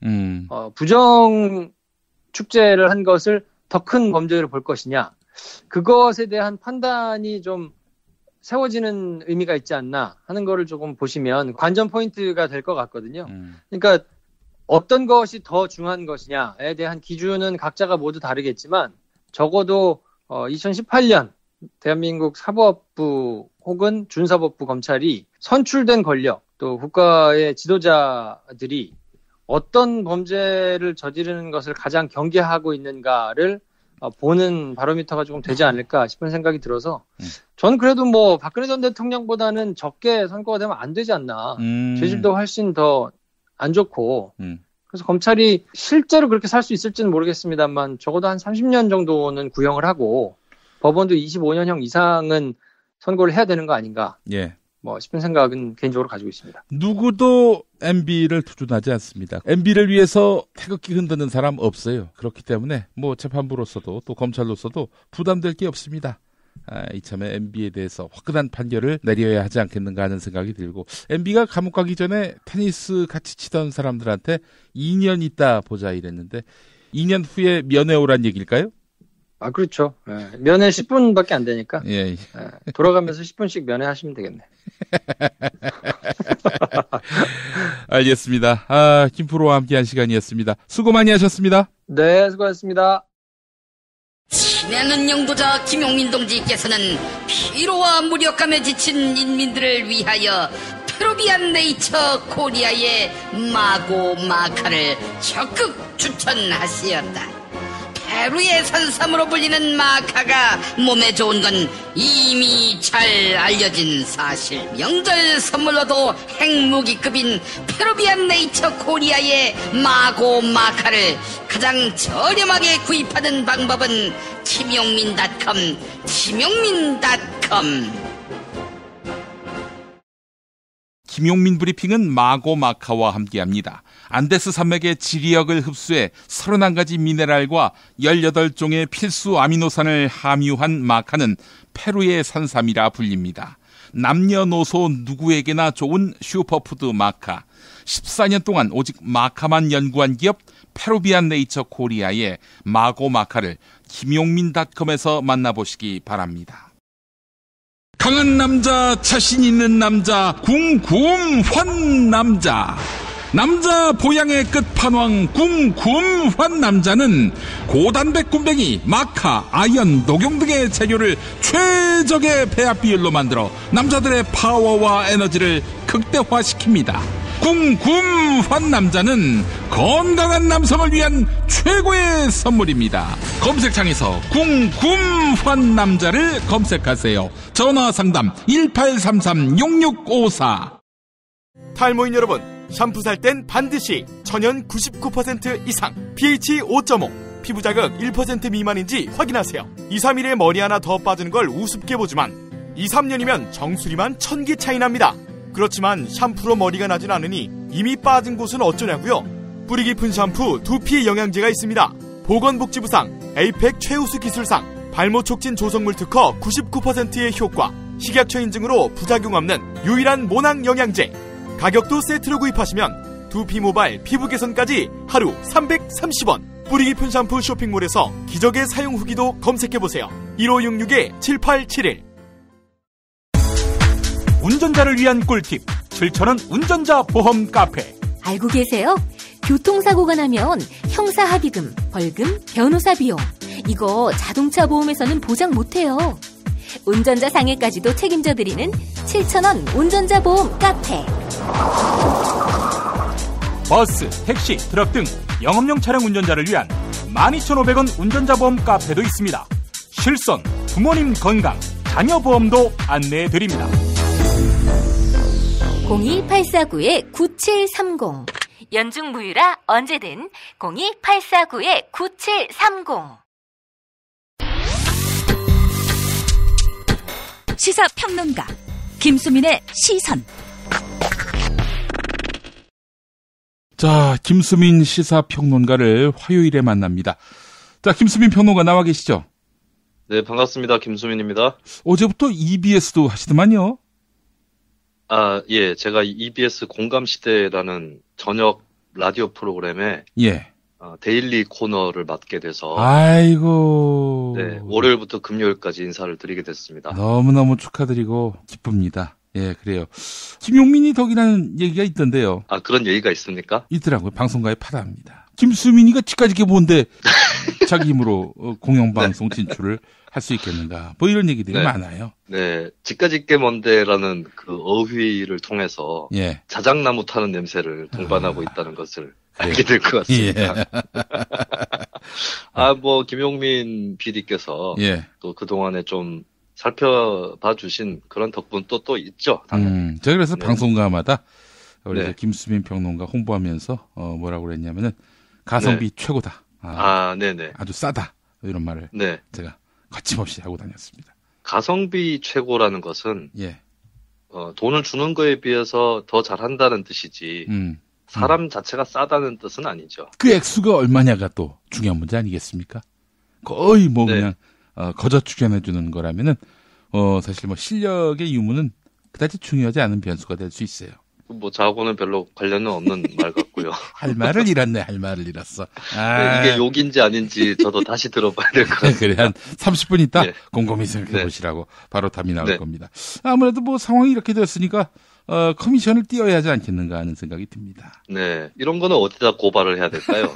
부정 축제를 한 것을 더 큰 범죄로 볼 것이냐, 그것에 대한 판단이 좀 세워지는 의미가 있지 않나 하는 거를 조금 보시면 관전 포인트가 될 것 같거든요. 그러니까 어떤 것이 더 중요한 것이냐에 대한 기준은 각자가 모두 다르겠지만, 적어도 2018년 대한민국 사법부 혹은 준사법부 검찰이 선출된 권력, 또 국가의 지도자들이 어떤 범죄를 저지르는 것을 가장 경계하고 있는가를 보는 바로미터가 조금 되지 않을까 싶은 생각이 들어서, 전 그래도 뭐 박근혜 전 대통령보다는 적게 선고가 되면 안 되지 않나. 죄질도 훨씬 더 안 좋고, 그래서 검찰이 실제로 그렇게 살 수 있을지는 모르겠습니다만, 적어도 한 30년 정도는 구형을 하고 법원도 25년형 이상은 선고를 해야 되는 거 아닌가 뭐 싶은 생각은 개인적으로 가지고 있습니다. 누구도 MB를 투준하지 않습니다. MB를 위해서 태극기 흔드는 사람 없어요. 그렇기 때문에 뭐 재판부로서도 또 검찰로서도 부담될 게 없습니다. 이참에 MB에 대해서 화끈한 판결을 내려야 하지 않겠는가 하는 생각이 들고, MB가 감옥 가기 전에 테니스 같이 치던 사람들한테 2년 있다 보자 이랬는데 2년 후에 면회 오란 얘기일까요? 아, 그렇죠. 면회 10분밖에 안 되니까 돌아가면서 10분씩 면회하시면 되겠네. 알겠습니다. 김프로와 함께한 시간이었습니다. 수고 많이 하셨습니다. 네, 수고하셨습니다. 친애는 영도자 김용민 동지께서는 피로와 무력감에 지친 인민들을 위하여 페루비안 네이처 코리아의 마고 마카를 적극 추천하시었다. 페루의 산삼으로 불리는 마카가 몸에 좋은 건 이미 잘 알려진 사실. 명절 선물로도 핵무기급인 페루비안 네이처 코리아의 마고 마카를 가장 저렴하게 구입하는 방법은 김용민.com, 김용민.com. 김용민 브리핑은 마고 마카와 함께합니다. 안데스 산맥의 지리역을 흡수해 31가지 미네랄과 18종의 필수 아미노산을 함유한 마카는 페루의 산삼이라 불립니다. 남녀노소 누구에게나 좋은 슈퍼푸드 마카. 14년 동안 오직 마카만 연구한 기업 페루비안 네이처 코리아의 마고 마카를 김용민.com에서 만나보시기 바랍니다. 강한 남자, 자신 있는 남자, 궁금한 남자. 남자 보양의 끝판왕 궁금한 남자는 고단백 굼벵이, 마카, 아연, 녹용 등의 재료를 최적의 배합 비율로 만들어 남자들의 파워와 에너지를 극대화시킵니다. 궁금한 남자는 건강한 남성을 위한 최고의 선물입니다. 검색창에서 궁금한 남자를 검색하세요. 전화상담 1833-6654. 탈모인 여러분, 샴푸 살 땐 반드시 천연 99% 이상, pH 5.5, 피부 자극 1% 미만인지 확인하세요. 2, 3일에 머리 하나 더 빠지는 걸 우습게 보지만 2, 3년이면 정수리만 1000기 차이 납니다. 그렇지만 샴푸로 머리가 나진 않으니 이미 빠진 곳은 어쩌냐고요? 뿌리 깊은 샴푸 두피 영양제가 있습니다. 보건복지부상, 에이펙 최우수 기술상, 발모 촉진 조성물 특허 99%의 효과, 식약처 인증으로 부작용 없는 유일한 모낭 영양제. 가격도 세트로 구입하시면 두피 모발, 피부 개선까지 하루 330원. 뿌리 깊은 샴푸 쇼핑몰에서 기적의 사용 후기도 검색해보세요. 1566-7871. 운전자를 위한 꿀팁 7,000원 운전자 보험 카페. 알고 계세요? 교통사고가 나면 형사합의금, 벌금, 변호사 비용 이거 자동차 보험에서는 보장 못해요. 운전자 상해까지도 책임져 드리는 7,000원 운전자 보험 카페. 버스, 택시, 트럭 등 영업용 차량 운전자를 위한 12,500원 운전자 보험 카페도 있습니다. 실손, 부모님 건강, 자녀 보험도 안내해 드립니다. 02849-9730 연중 무휴라 언제든 02849-9730. 시사평론가 김수민의 시선. 자, 김수민 시사평론가를 화요일에 만납니다. 자, 김수민 평론가 나와 계시죠? 네, 반갑습니다. 김수민입니다. 어제부터 EBS도 하시더만요. 아, 예. 제가 EBS 공감시대라는 저녁 라디오 프로그램에 예. 데일리 코너를 맡게 돼서 아이고. 네, 월요일부터 금요일까지 인사를 드리게 됐습니다. 너무너무 축하드리고 기쁩니다. 예, 그래요. 김용민이 덕이라는 얘기가 있던데요. 아, 그런 얘기가 있습니까? 있더라고요. 방송가에 파다합니다. 김수민이가 지까지 게 뭔데 자기 힘으로 공영방송 진출을 할 수 있겠는가. 뭐 이런 얘기들이 네. 많아요. 네. 집까짓게 뭔데라는 그 어휘를 통해서 예. 자작나무 타는 냄새를 동반하고 있다는 것을 알게 될 것 같습니다. 예. 뭐, 김용민 PD께서 예. 또 그동안에 좀 살펴봐 주신 그런 덕분 또 있죠. 당연히. 제가 그래서 네. 방송가마다 우리 네. 김수민 평론가 홍보하면서 뭐라고 그랬냐면은 가성비 최고다. 네네. 아주 싸다. 이런 말을 네. 제가 거침없이 하고 다녔습니다. 가성비 최고라는 것은 예. 돈을 주는 거에 비해서 더 잘한다는 뜻이지 사람 자체가 싸다는 뜻은 아니죠. 그 액수가 얼마냐가 또 중요한 문제 아니겠습니까? 거의 뭐 네. 그냥 거저 추견해 주는 거라면은 사실 뭐 실력의 유무는 그다지 중요하지 않은 변수가 될 수 있어요. 뭐 저하고는 별로 관련은 없는 말 같고요. 할 말을 잃었네. 할 말을 잃었어. 네, 이게 욕인지 아닌지 저도 다시 들어봐야 될 것 같습니다. 그래, 한 30분 있다 네. 곰곰이 생각해 보시라고 바로 답이 나올 네. 겁니다. 아무래도 뭐 상황이 이렇게 됐으니까 커미션을 띄워야 하지 않겠는가 하는 생각이 듭니다. 네, 이런 거는 어디다 고발을 해야 될까요?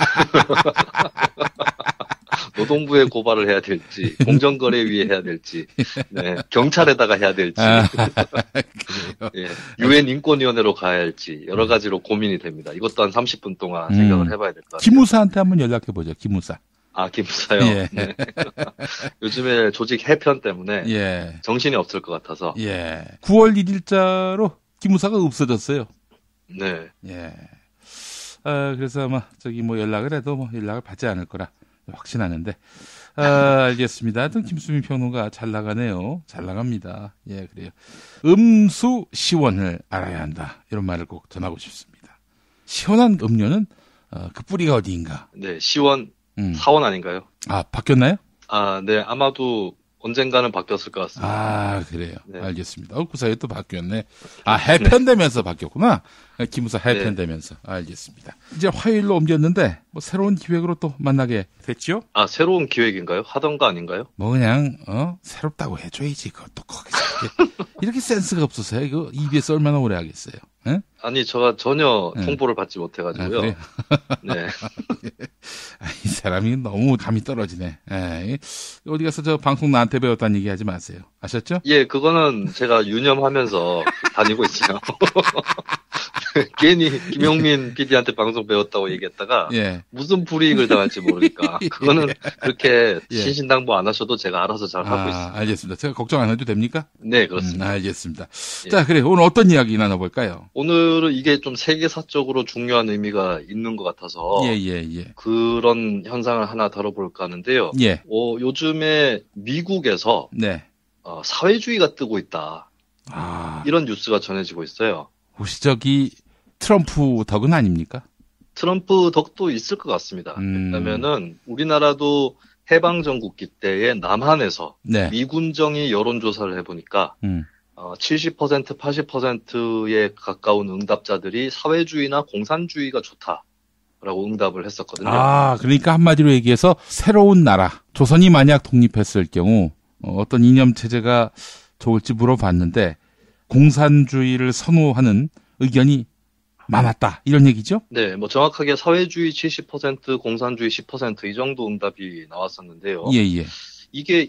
노동부에 고발을 해야 될지, 공정거래위에 해야 될지, 네, 경찰에다가 해야 될지, 예, UN 인권위원회로 가야 할지 여러 가지로 고민이 됩니다. 이것도 한 30분 동안 생각을 해봐야 될 것 같아요. 기무사한테 한번 연락해 보죠. 기무사. 아, 기무사요? 예. 네. 요즘에 조직 해편 때문에 예. 정신이 없을 것 같아서. 예. 9월 1일자로 기무사가 없어졌어요. 네. 예. 그래서 아마 뭐 연락을 해도 뭐 연락을 받지 않을 거라 확신하는데. 알겠습니다. 하여튼 김수민 평론가 잘 나가네요. 잘 나갑니다. 예, 그래요. 음수 시원을 알아야 한다. 이런 말을 꼭 전하고 싶습니다. 시원한 음료는 그 뿌리가 어디인가? 네, 시원 사원 아닌가요? 아, 바뀌었나요? 아, 네, 아마도 언젠가는 바뀌었을 것 같습니다. 아, 그래요. 네. 알겠습니다. 그 사이에 또 바뀌었네. 아, 해편되면서 바뀌었구나. 기무사 해편되면서. 네. 알겠습니다. 이제 화요일로 옮겼는데, 뭐 새로운 기획으로 또 만나게 됐죠? 아, 새로운 기획인가요? 하던 거 아닌가요? 뭐 그냥, 새롭다고 해줘야지. 그것도 거기서 이렇게 센스가 없어서요. 이거 EBS 얼마나 오래 하겠어요? 에? 아니, 제가 전혀 통보를 받지 못해가지고요. 그래요? 네. 이 사람이 너무 감이 떨어지네. 에이, 어디 가서 저 방송 나한테 배웠다는 얘기 하지 마세요. 아셨죠? 예, 그거는 제가 유념하면서 다니고 있어요. 괜히 김용민 PD한테 방송 배웠다고 얘기했다가 예. 무슨 불이익을 당할지 모르니까 그거는 그렇게 예. 신신당부 안 하셔도 제가 알아서 잘 하고 있습니다. 알겠습니다. 제가 걱정 안 해도 됩니까? 네, 그렇습니다. 알겠습니다. 예. 자, 그래 오늘 어떤 이야기 나눠볼까요? 오늘은 이게 좀 세계사적으로 중요한 의미가 있는 것 같아서 예. 그런 현상을 하나 다뤄볼까 하는데요. 예. 요즘에 미국에서 네. 사회주의가 뜨고 있다. 이런 뉴스가 전해지고 있어요. 혹시 저기 트럼프 덕은 아닙니까? 트럼프 덕도 있을 것 같습니다. 왜냐면은 우리나라도 해방전국기 때에 남한에서 네. 미군정이 여론조사를 해보니까 70%, 80%에 가까운 응답자들이 사회주의나 공산주의가 좋다라고 응답을 했었거든요. 그러니까 한마디로 얘기해서 새로운 나라, 조선이 만약 독립했을 경우 어떤 이념 체제가 좋을지 물어봤는데 공산주의를 선호하는 의견이 많았다. 이런 얘기죠? 네, 뭐 정확하게 사회주의 70%, 공산주의 10% 이 정도 응답이 나왔었는데요. 예. 이게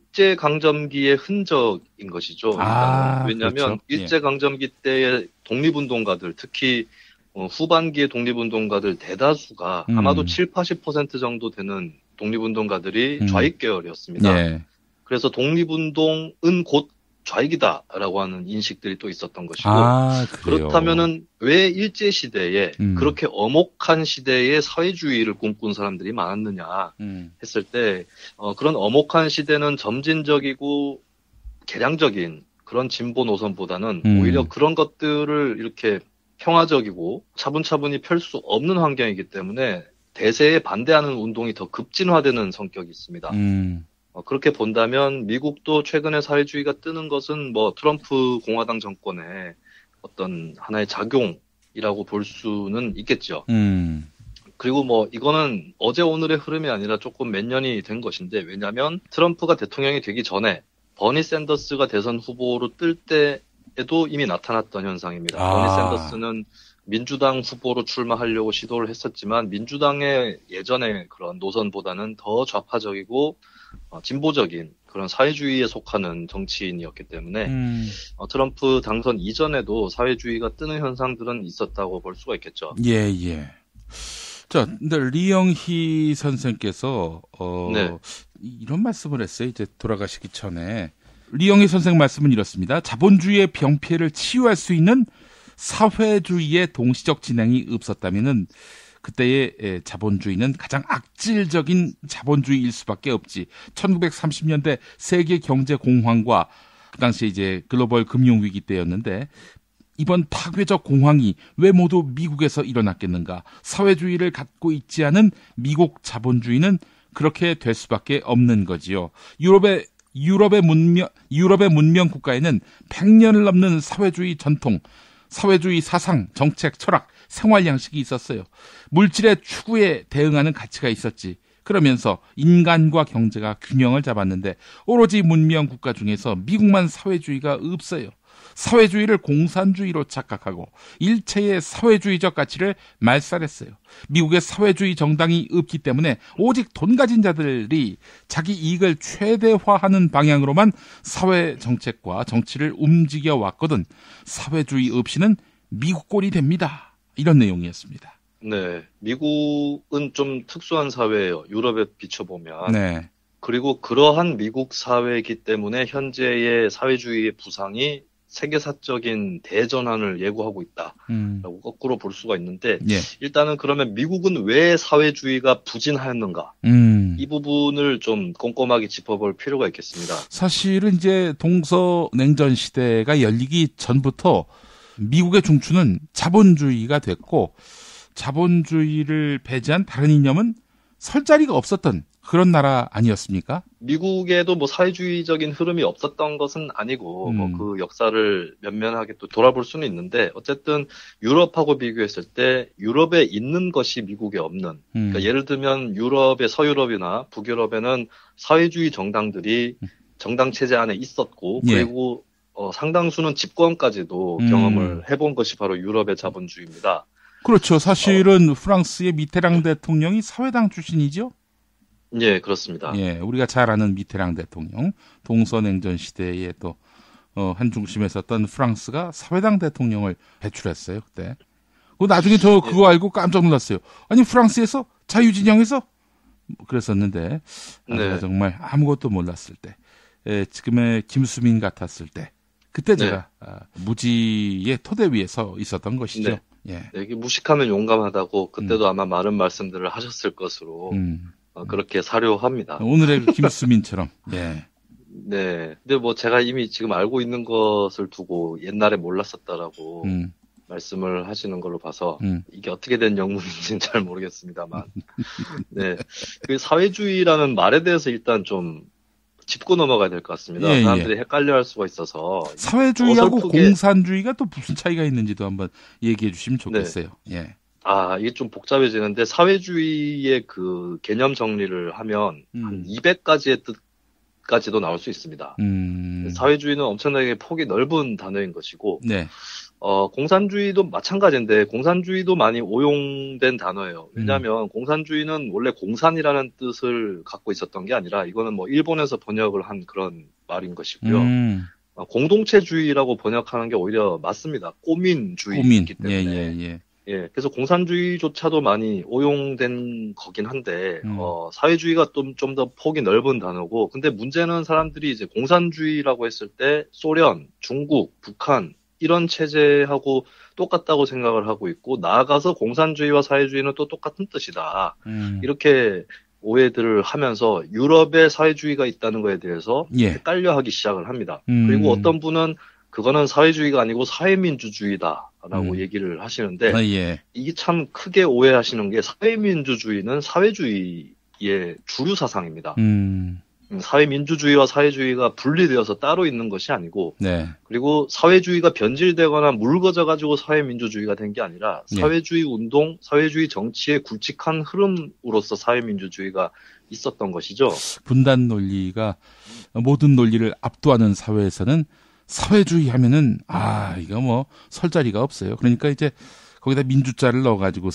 일제강점기의 흔적인 것이죠. 왜냐하면 그렇죠. 일제강점기 때의 독립운동가들, 특히 후반기의 독립운동가들 대다수가 아마도 7, 80% 정도 되는 독립운동가들이 좌익 계열이었습니다. 예. 그래서 독립운동은 곧 좌익이다라고 하는 인식들이 또 있었던 것이고 그렇다면은 왜 일제 시대에 그렇게 엄혹한 시대에 사회주의를 꿈꾼 사람들이 많았느냐 했을 때 그런 엄혹한 시대는 점진적이고 개량적인 그런 진보 노선보다는 오히려 그런 것들을 이렇게 평화적이고 차분차분히 펼 수 없는 환경이기 때문에 대세에 반대하는 운동이 더 급진화되는 성격이 있습니다. 그렇게 본다면 미국도 최근에 사회주의가 뜨는 것은 뭐 트럼프 공화당 정권의 어떤 하나의 작용이라고 볼 수는 있겠죠. 그리고 뭐 이거는 어제 오늘의 흐름이 아니라 조금 몇 년이 된 것인데 왜냐하면 트럼프가 대통령이 되기 전에 버니 샌더스가 대선 후보로 뜰 때에도 이미 나타났던 현상입니다. 버니 샌더스는 민주당 후보로 출마하려고 시도를 했었지만 민주당의 예전의 그런 노선보다는 더 좌파적이고 진보적인 그런 사회주의에 속하는 정치인이었기 때문에 트럼프 당선 이전에도 사회주의가 뜨는 현상들은 있었다고 볼 수가 있겠죠. 예. 자, 근데 리영희 선생께서 네. 이런 말씀을 했어요. 이제 돌아가시기 전에 리영희 선생 말씀은 이렇습니다. 자본주의의 병폐를 치유할 수 있는 사회주의의 동시적 진행이 없었다면은 그때의 자본주의는 가장 악질적인 자본주의일 수밖에 없지. 1930년대 세계 경제 공황과 그 당시에 이제 글로벌 금융 위기 때였는데 이번 파괴적 공황이 왜 모두 미국에서 일어났겠는가? 사회주의를 갖고 있지 않은 미국 자본주의는 그렇게 될 수밖에 없는 거지요. 유럽의 문명 국가에는 100년을 넘는 사회주의 전통, 사회주의 사상, 정책, 철학, 생활 양식이 있었어요. 물질의 추구에 대응하는 가치가 있었지. 그러면서 인간과 경제가 균형을 잡았는데 오로지 문명 국가 중에서 미국만 사회주의가 없어요. 사회주의를 공산주의로 착각하고 일체의 사회주의적 가치를 말살했어요. 미국의 사회주의 정당이 없기 때문에 오직 돈 가진 자들이 자기 이익을 최대화하는 방향으로만 사회 정책과 정치를 움직여 왔거든. 사회주의 없이는 미국 꼴이 됩니다. 이런 내용이었습니다. 네, 미국은 좀 특수한 사회예요. 유럽에 비춰보면. 네. 그리고 그러한 미국 사회이기 때문에 현재의 사회주의의 부상이 세계사적인 대전환을 예고하고 있다라고 거꾸로 볼 수가 있는데 일단은 그러면 미국은 왜 사회주의가 부진하였는가 이 부분을 좀 꼼꼼하게 짚어볼 필요가 있겠습니다. 사실은 이제 동서냉전 시대가 열리기 전부터 미국의 중추는 자본주의가 됐고 자본주의를 배제한 다른 이념은 설 자리가 없었던 그런 나라 아니었습니까? 미국에도 뭐 사회주의적인 흐름이 없었던 것은 아니고 뭐 그 역사를 면면하게 또 돌아볼 수는 있는데 어쨌든 유럽하고 비교했을 때 유럽에 있는 것이 미국에 없는 그러니까 예를 들면 유럽의 서유럽이나 북유럽에는 사회주의 정당들이 정당 체제 안에 있었고 그리고 상당수는 집권까지도 경험을 해본 것이 바로 유럽의 자본주의입니다. 그렇죠. 사실은 프랑스의 미테랑 대통령이 사회당 출신이죠? 예, 그렇습니다. 예, 우리가 잘 아는 미테랑 대통령, 동서냉전 시대에 또 한 중심에 섰던 프랑스가 사회당 대통령을 배출했어요, 그때. 나중에 저 그거 알고 깜짝 놀랐어요. 아니 프랑스에서 자유진영에서 그랬었는데 네. 정말 아무것도 몰랐을 때, 지금의 김수민 같았을 때, 그때 제가 무지의 토대 위에 서 있었던 것이죠. 네. 예. 네, 이게 무식하면 용감하다고 그때도 아마 많은 말씀들을 하셨을 것으로 그렇게 사료합니다. 오늘의 김수민처럼. 예. 네. 근데 뭐 제가 이미 지금 알고 있는 것을 두고 옛날에 몰랐었다라고 말씀을 하시는 걸로 봐서 이게 어떻게 된 영문인지는 잘 모르겠습니다만. 네. 그 사회주의라는 말에 대해서 일단 좀 짚고 넘어가야 될 것 같습니다. 예, 사람들이 헷갈려 할 수가 있어서. 사회주의하고 어설프게... 공산주의가 또 무슨 차이가 있는지도 한번 얘기해 주시면 좋겠어요. 네. 예. 이게 좀 복잡해지는데 사회주의의 그 개념 정리를 하면 한 200가지의 뜻까지도 나올 수 있습니다. 사회주의는 엄청나게 폭이 넓은 단어인 것이고, 네. 공산주의도 마찬가지인데 공산주의도 많이 오용된 단어예요. 왜냐하면 공산주의는 원래 공산이라는 뜻을 갖고 있었던 게 아니라 이거는 뭐 일본에서 번역을 한 그런 말인 것이고요. 공동체주의라고 번역하는 게 오히려 맞습니다. 꼬민주의이기 때문에. 예, 그래서 공산주의조차도 많이 오용된 거긴 한데, 사회주의가 좀 더 폭이 넓은 단어고, 근데 문제는 사람들이 이제 공산주의라고 했을 때, 소련, 중국, 북한, 이런 체제하고 똑같다고 생각을 하고 있고, 나아가서 공산주의와 사회주의는 또 똑같은 뜻이다. 이렇게 오해들을 하면서 유럽에 사회주의가 있다는 거에 대해서 헷갈려 하기 시작을 합니다. 그리고 어떤 분은 그거는 사회주의가 아니고 사회민주주의다라고 얘기를 하시는데 이게 참 크게 오해하시는 게 사회민주주의는 사회주의의 주류 사상입니다. 사회민주주의와 사회주의가 분리되어서 따로 있는 것이 아니고 그리고 사회주의가 변질되거나 묽어져가지고 사회민주주의가 된 게 아니라 사회주의 운동, 사회주의 정치의 굵직한 흐름으로서 사회민주주의가 있었던 것이죠. 분단 논리가 모든 논리를 압도하는 사회에서는 사회주의 하면은 이거 뭐 설 자리가 없어요. 그러니까 이제 거기다 민주자를 넣어가지고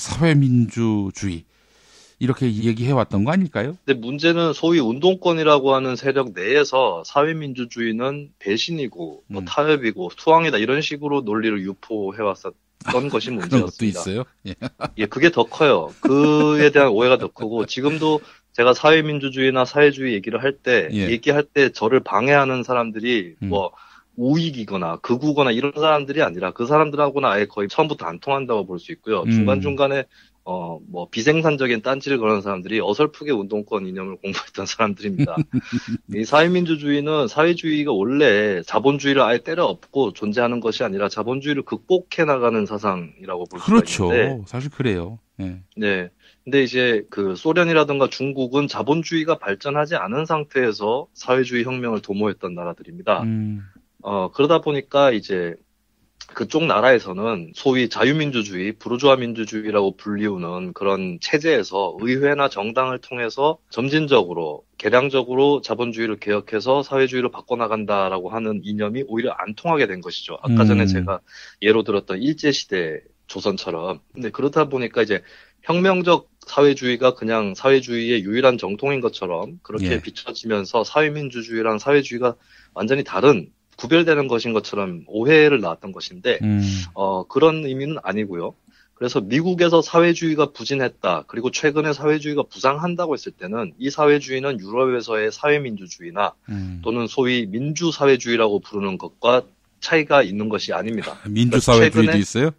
사회민주주의 이렇게 얘기해왔던 거 아닐까요? 근데 문제는 소위 운동권이라고 하는 세력 내에서 사회민주주의는 배신이고 뭐 타협이고 투항이다 이런 식으로 논리를 유포해왔었던 것이 문제였습니다. 그런 것도 있어요? 예, 그게 더 커요. 그에 대한 오해가 더 크고 지금도 제가 사회민주주의나 사회주의 얘기를 할 때 얘기할 때 저를 방해하는 사람들이 뭐 우익이거나 극우거나 이런 사람들이 아니라 그 사람들하고는 아예 거의 처음부터 안 통한다고 볼 수 있고요. 중간중간에 뭐 비생산적인 딴지를 거는 사람들이 어설프게 운동권 이념을 공부했던 사람들입니다. 이 사회민주주의는 사회주의가 원래 자본주의를 아예 때려 엎고 존재하는 것이 아니라 자본주의를 극복해 나가는 사상이라고 볼 수가 있는데. 그렇죠. 사실 그래요. 네. 근데 이제 그 소련이라든가 중국은 자본주의가 발전하지 않은 상태에서 사회주의 혁명을 도모했던 나라들입니다. 그러다 보니까 이제 그쪽 나라에서는 소위 자유민주주의, 부르주아 민주주의라고 불리우는 그런 체제에서 의회나 정당을 통해서 점진적으로, 개량적으로 자본주의를 개혁해서 사회주의로 바꿔나간다라고 하는 이념이 오히려 안 통하게 된 것이죠. 아까 전에 제가 예로 들었던 일제시대 조선처럼. 근데 그렇다 보니까 이제 혁명적 사회주의가 그냥 사회주의의 유일한 정통인 것처럼 그렇게 비춰지면서 사회민주주의랑 사회주의가 완전히 다른 구별되는 것인 것처럼 오해를 낳았던 것인데 그런 의미는 아니고요. 그래서 미국에서 사회주의가 부진했다. 그리고 최근에 사회주의가 부상한다고 했을 때는 이 사회주의는 유럽에서의 사회민주주의나 또는 소위 민주사회주의라고 부르는 것과 차이가 있는 것이 아닙니다. 민주사회주의도 있어요?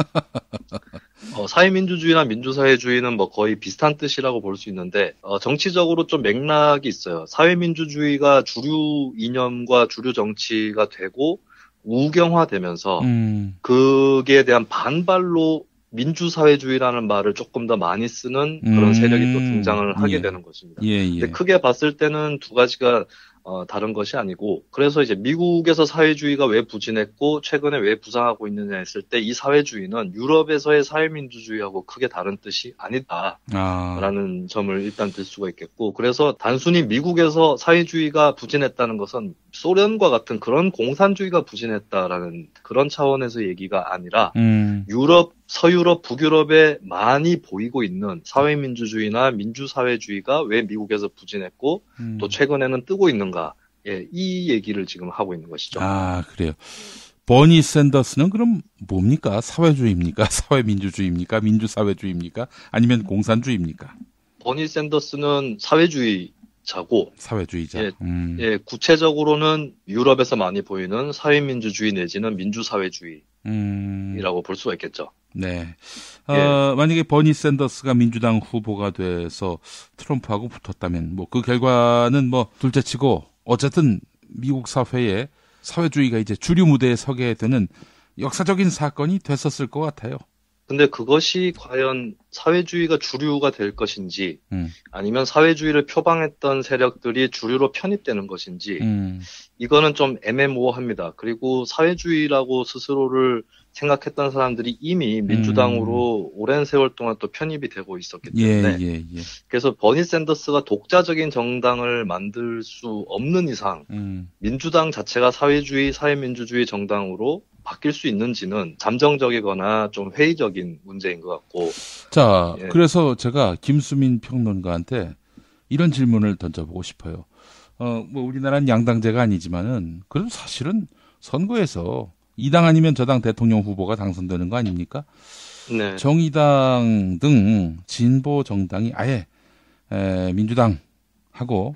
사회민주주의나 민주사회주의는 뭐 거의 비슷한 뜻이라고 볼 수 있는데 정치적으로 좀 맥락이 있어요. 사회민주주의가 주류 이념과 주류 정치가 되고 우경화되면서 그에 대한 반발로 민주사회주의라는 말을 조금 더 많이 쓰는 그런 세력이 또 등장을 하게 되는 것입니다. 근데 크게 봤을 때는 두 가지가 다른 것이 아니고 그래서 이제 미국에서 사회주의가 왜 부진했고 최근에 왜 부상하고 있느냐 했을 때 이 사회주의는 유럽에서의 사회민주주의하고 크게 다른 뜻이 아니다라는 점을 일단 들 수가 있겠고 그래서 단순히 미국에서 사회주의가 부진했다는 것은 소련과 같은 그런 공산주의가 부진했다라는 그런 차원에서 얘기가 아니라 유럽, 서유럽, 북유럽에 많이 보이고 있는 사회민주주의나 민주사회주의가 왜 미국에서 부진했고 또 최근에는 뜨고 있는가 이 얘기를 지금 하고 있는 것이죠. 그래요. 버니 샌더스는 그럼 뭡니까? 사회주의입니까? 사회민주주의입니까? 민주사회주의입니까? 아니면 공산주의입니까? 버니 샌더스는 사회주의자고, 사회주의자. 예, 구체적으로는 유럽에서 많이 보이는 사회민주주의 내지는 민주사회주의라고 볼 수가 있겠죠. 네. 만약에 버니 샌더스가 민주당 후보가 돼서 트럼프하고 붙었다면, 뭐 그 결과는 뭐 둘째치고 어쨌든 미국 사회에 사회주의가 이제 주류 무대에 서게 되는 역사적인 사건이 됐었을 것 같아요. 근데 그것이 과연 사회주의가 주류가 될 것인지 아니면 사회주의를 표방했던 세력들이 주류로 편입되는 것인지 이거는 좀 애매모호합니다. 그리고 사회주의라고 스스로를 생각했던 사람들이 이미 민주당으로 오랜 세월 동안 또 편입이 되고 있었기 때문에 그래서 버니 샌더스가 독자적인 정당을 만들 수 없는 이상 민주당 자체가 사회주의, 사회민주주의 정당으로 바뀔 수 있는지는 잠정적이거나 좀 회의적인 문제인 것 같고. 자, 그래서 제가 김수민 평론가한테 이런 질문을 던져보고 싶어요. 뭐 우리나라는 양당제가 아니지만은 그래도 사실은 선거에서 이 당 아니면 저 당 대통령 후보가 당선되는 거 아닙니까? 네. 정의당 등 진보 정당이 아예 민주당하고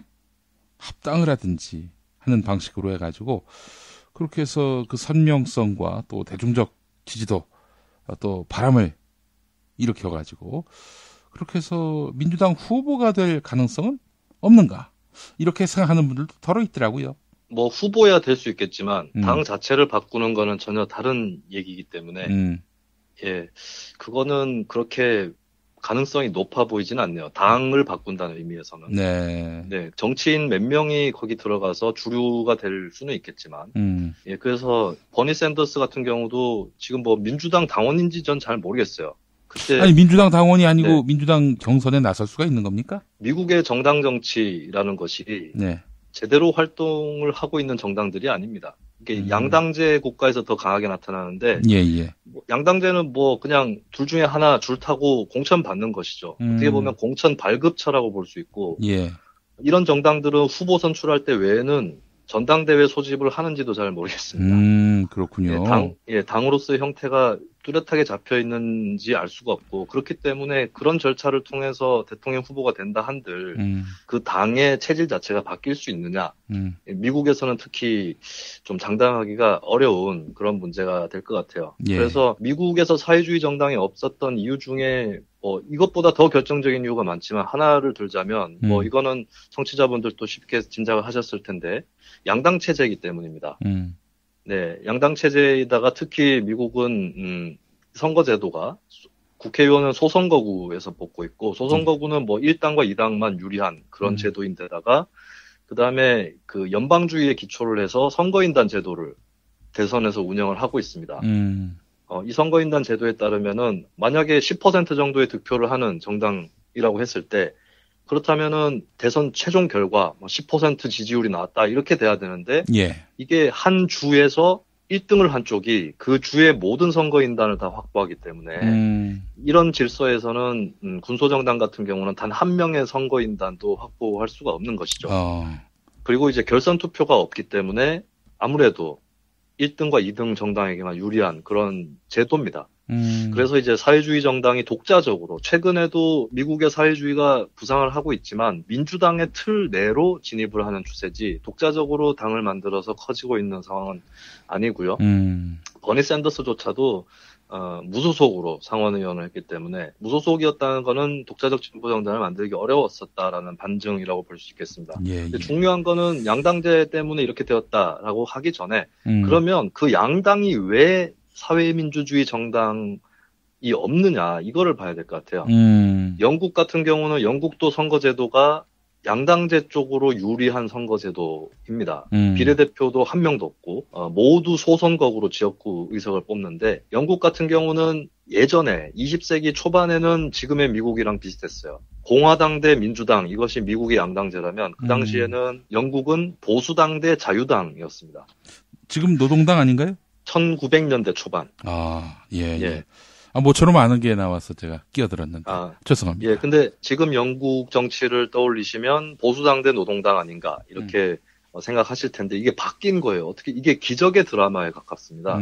합당을 하든지 하는 방식으로 해가지고 그렇게 해서 그 선명성과 또 대중적 지지도 또 바람을 일으켜가지고 그렇게 해서 민주당 후보가 될 가능성은 없는가? 이렇게 생각하는 분들도 더러 있더라고요. 뭐 후보야 될 수 있겠지만 당 자체를 바꾸는 거는 전혀 다른 얘기이기 때문에 예, 그거는 그렇게 가능성이 높아 보이지는 않네요. 당을 바꾼다는 의미에서는. 네, 정치인 몇 명이 거기 들어가서 주류가 될 수는 있겠지만, 예, 그래서 버니 샌더스 같은 경우도 지금 뭐 민주당 당원인지 전 잘 모르겠어요. 그때 아니 민주당 당원이 아니고 민주당 경선에 나설 수가 있는 겁니까? 미국의 정당 정치라는 것이 제대로 활동을 하고 있는 정당들이 아닙니다. 이게 양당제 국가에서 더 강하게 나타나는데, 양당제는 뭐 그냥 둘 중에 하나 줄 타고 공천 받는 것이죠. 어떻게 보면 공천 발급처라고 볼 수 있고, 이런 정당들은 후보 선출할 때 외에는 전당대회 소집을 하는지도 잘 모르겠습니다. 그렇군요. 당으로서의 형태가 뚜렷하게 잡혀 있는지 알 수가 없고, 그렇기 때문에 그런 절차를 통해서 대통령 후보가 된다 한들 그 당의 체질 자체가 바뀔 수 있느냐, 미국에서는 특히 좀 장담하기가 어려운 그런 문제가 될 것 같아요. 그래서 미국에서 사회주의 정당이 없었던 이유 중에 이것보다 더 결정적인 이유가 많지만 하나를 들자면 이거는 청취자분들도 쉽게 짐작을 하셨을 텐데 양당 체제이기 때문입니다. 네, 양당 체제에다가 특히 미국은 선거제도가 국회의원은 소선거구에서 뽑고 있고, 소선거구는 뭐 1당과 2당만 유리한 그런 제도인데다가 그 다음에 그 연방주의에 기초를 해서 선거인단 제도를 대선에서 운영을 하고 있습니다. 이 선거인단 제도에 따르면은 만약에 10% 정도의 득표를 하는 정당이라고 했을 때, 그렇다면은 대선 최종 결과 10% 지지율이 나왔다 이렇게 돼야 되는데, 이게 한 주에서 1등을 한 쪽이 그 주의 모든 선거인단을 다 확보하기 때문에 이런 질서에서는 군소정당 같은 경우는 단 한 명의 선거인단도 확보할 수가 없는 것이죠. 그리고 이제 결선 투표가 없기 때문에 아무래도 1등과 2등 정당에게만 유리한 그런 제도입니다. 그래서 이제 사회주의 정당이 독자적으로, 최근에도 미국의 사회주의가 부상을 하고 있지만 민주당의 틀 내로 진입을 하는 추세지 독자적으로 당을 만들어서 커지고 있는 상황은 아니고요. 버니 샌더스조차도 무소속으로 상원의원을 했기 때문에 무소속이었다는 거는 독자적 진보 정당을 만들기 어려웠었다라는 반증이라고 볼 수 있겠습니다. 근데 중요한 거는 양당제 때문에 이렇게 되었다라고 하기 전에 그러면 그 양당이 왜 사회민주주의 정당이 없느냐, 이거를 봐야 될 것 같아요. 영국 같은 경우는 영국도 선거제도가 양당제 쪽으로 유리한 선거제도입니다. 비례대표도 한 명도 없고 모두 소선거구로 지역구 의석을 뽑는데, 영국 같은 경우는 예전에 20세기 초반에는 지금의 미국이랑 비슷했어요. 공화당 대 민주당, 이것이 미국의 양당제라면 그 당시에는 영국은 보수당 대 자유당이었습니다. 지금 노동당 아닌가요? 1900년대 초반. 모처럼 아는 게 나와서 제가 끼어들었는데. 죄송합니다. 근데 지금 영국 정치를 떠올리시면 보수당 대 노동당 아닌가, 이렇게 생각하실 텐데 이게 바뀐 거예요. 어떻게 이게 기적의 드라마에 가깝습니다.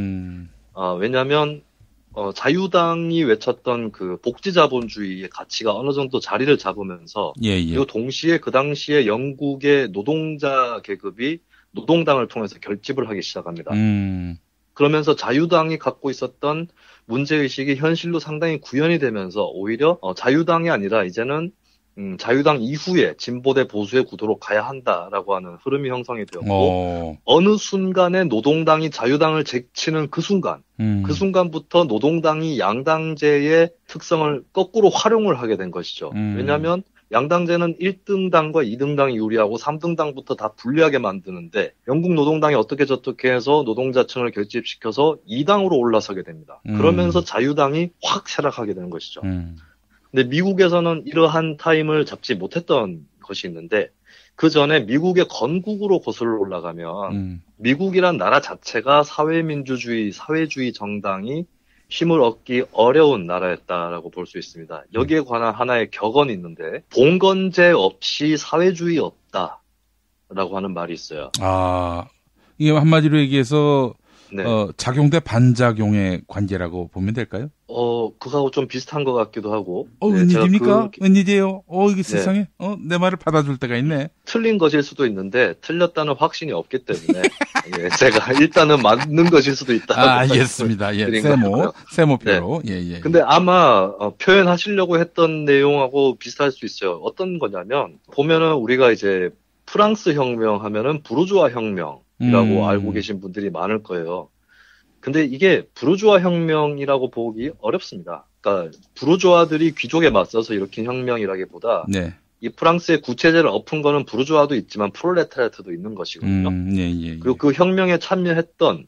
왜냐하면 자유당이 외쳤던 그 복지자본주의의 가치가 어느 정도 자리를 잡으면서 그리고 동시에 그 당시에 영국의 노동자 계급이 노동당을 통해서 결집을 하기 시작합니다. 그러면서 자유당이 갖고 있었던 문제의식이 현실로 상당히 구현이 되면서 오히려 자유당이 아니라 이제는 자유당 이후에 진보 대 보수의 구도로 가야 한다라고 하는 흐름이 형성이 되었고 어느 순간에 노동당이 자유당을 제치는 그 순간부터 노동당이 양당제의 특성을 거꾸로 활용을 하게 된 것이죠. 왜냐하면 양당제는 1등 당과 2등 당이 유리하고 3등 당부터 다 불리하게 만드는데 영국 노동당이 어떻게 저떻게 해서 노동자층을 결집시켜서 2당으로 올라서게 됩니다. 그러면서 자유당이 확 쇠락하게 되는 것이죠. 근데 미국에서는 이러한 타임을 잡지 못했던 것이 있는데 그 전에 미국의 건국으로 거슬러 올라가면 미국이란 나라 자체가 사회민주주의, 사회주의 정당이 힘을 얻기 어려운 나라였다라고 볼 수 있습니다. 여기에 관한 하나의 격언이 있는데 봉건제 없이 사회주의 없다라고 하는 말이 있어요. 이게 한마디로 얘기해서 작용 대 반작용의 관계라고 보면 될까요? 그거하고 좀 비슷한 것 같기도 하고. 웬일입니까? 웬일이에요? 이게 세상에, 내 말을 받아줄 때가 있네. 틀린 것일 수도 있는데, 틀렸다는 확신이 없기 때문에, 제가 일단은 맞는 것일 수도 있다. 알겠습니다. 세모표로. 근데 아마, 표현하시려고 했던 내용하고 비슷할 수 있어요. 어떤 거냐면, 보면은 우리가 이제, 프랑스 혁명 하면은 부르주아 혁명이라고 알고 계신 분들이 많을 거예요. 근데 이게 부르주아 혁명이라고 보기 어렵습니다. 그러니까 부르주아들이 귀족에 맞서서 일으킨 혁명이라기보다 이 프랑스의 구체제를 엎은 거는 부르주아도 있지만 프롤레타리아트도 있는 것이거든요. 그리고 그 혁명에 참여했던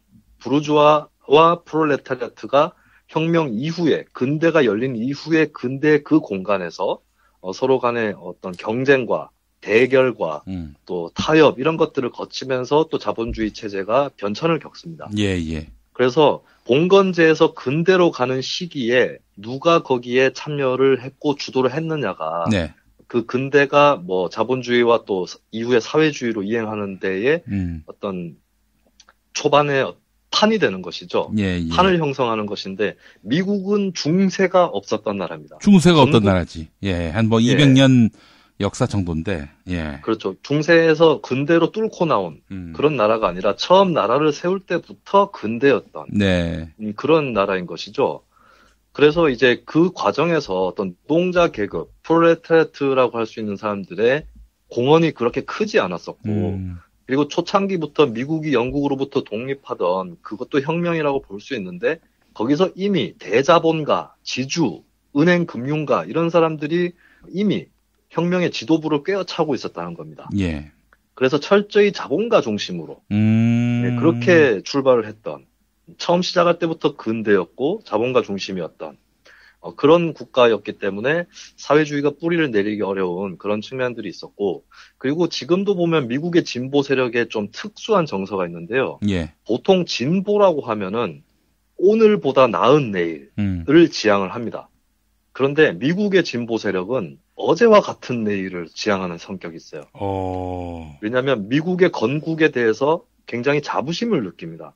부르주아와 프롤레타리아트가 혁명 이후에 근대가 열린 이후에 근대 그 공간에서 서로 간의 어떤 경쟁과 대결과 또 타협 이런 것들을 거치면서 또 자본주의 체제가 변천을 겪습니다. 그래서 봉건제에서 근대로 가는 시기에 누가 거기에 참여를 했고 주도를 했느냐가 그 근대가 뭐 자본주의와 또 이후에 사회주의로 이행하는 데에 어떤 초반에 판이 되는 것이죠. 판을 형성하는 것인데 미국은 중세가 없었던 나라입니다. 중세가 없던 나라지. 한 200년 역사 정도인데, 그렇죠. 중세에서 근대로 뚫고 나온 그런 나라가 아니라 처음 나라를 세울 때부터 근대였던 그런 나라인 것이죠. 그래서 이제 그 과정에서 어떤 노동자 계급, 프롤레타리아트라고 할 수 있는 사람들의 공헌이 그렇게 크지 않았었고, 그리고 초창기부터 미국이 영국으로부터 독립하던 그것도 혁명이라고 볼 수 있는데, 거기서 이미 대자본가, 지주, 은행 금융가 이런 사람들이 이미 혁명의 지도부를 꿰어차고 있었다는 겁니다. 그래서 철저히 자본가 중심으로 그렇게 출발을 했던 처음 시작할 때부터 근대였고 자본가 중심이었던 그런 국가였기 때문에 사회주의가 뿌리를 내리기 어려운 그런 측면들이 있었고 그리고 지금도 보면 미국의 진보 세력에 좀 특수한 정서가 있는데요. 보통 진보라고 하면은 오늘보다 나은 내일을 지향을 합니다. 그런데 미국의 진보 세력은 어제와 같은 내일을 지향하는 성격이 있어요. 왜냐하면 미국의 건국에 대해서 굉장히 자부심을 느낍니다.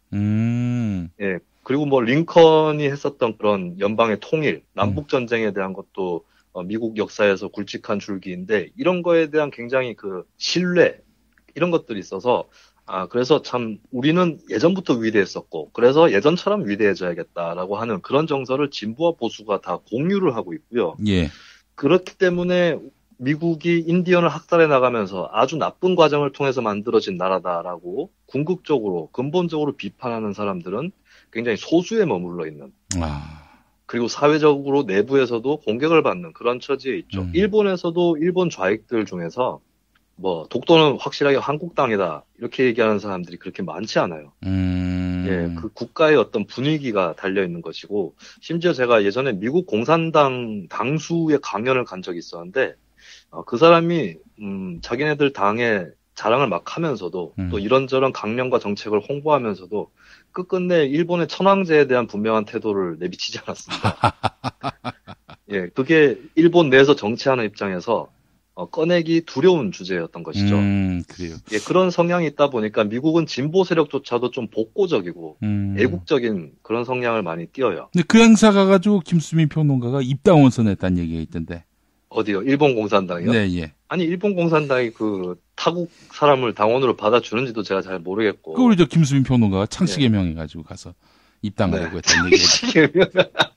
그리고 뭐 링컨이 했었던 그런 연방의 통일, 남북 전쟁에 대한 것도 미국 역사에서 굵직한 줄기인데 이런 거에 대한 굉장히 그 신뢰 이런 것들이 있어서 그래서 참 우리는 예전부터 위대했었고 그래서 예전처럼 위대해져야겠다라고 하는 그런 정서를 진보와 보수가 다 공유를 하고 있고요. 그렇기 때문에 미국이 인디언을 학살해 나가면서 아주 나쁜 과정을 통해서 만들어진 나라다라고 궁극적으로 근본적으로 비판하는 사람들은 굉장히 소수에 머물러 있는 그리고 사회적으로 내부에서도 공격을 받는 그런 처지에 있죠. 일본에서도 일본 좌익들 중에서 뭐 독도는 확실하게 한국 땅이다 이렇게 얘기하는 사람들이 그렇게 많지 않아요. 그 국가의 어떤 분위기가 달려 있는 것이고 심지어 제가 예전에 미국 공산당 당수의 강연을 간 적이 있었는데 그 사람이 자기네들 당의 자랑을 막 하면서도 또 이런저런 강령과 정책을 홍보하면서도 끝끝내 일본의 천황제에 대한 분명한 태도를 내비치지 않았습니다. 그게 일본 내에서 정치하는 입장에서 꺼내기 두려운 주제였던 것이죠. 그래요. 예, 그런 성향이 있다 보니까 미국은 진보 세력조차도 좀 복고적이고 애국적인 그런 성향을 많이 띄어요. 근데 그 행사 가가지고 김수민 평론가가 입당원서 냈다는 얘기가 있던데. 어디요? 일본 공산당이요? 네, 예. 아니, 일본 공산당이 그 타국 사람을 당원으로 받아주는지도 제가 잘 모르겠고. 그 우리 저 김수민 평론가가 창씨개명해가지고 가서 입당하려고 했다는 얘기가.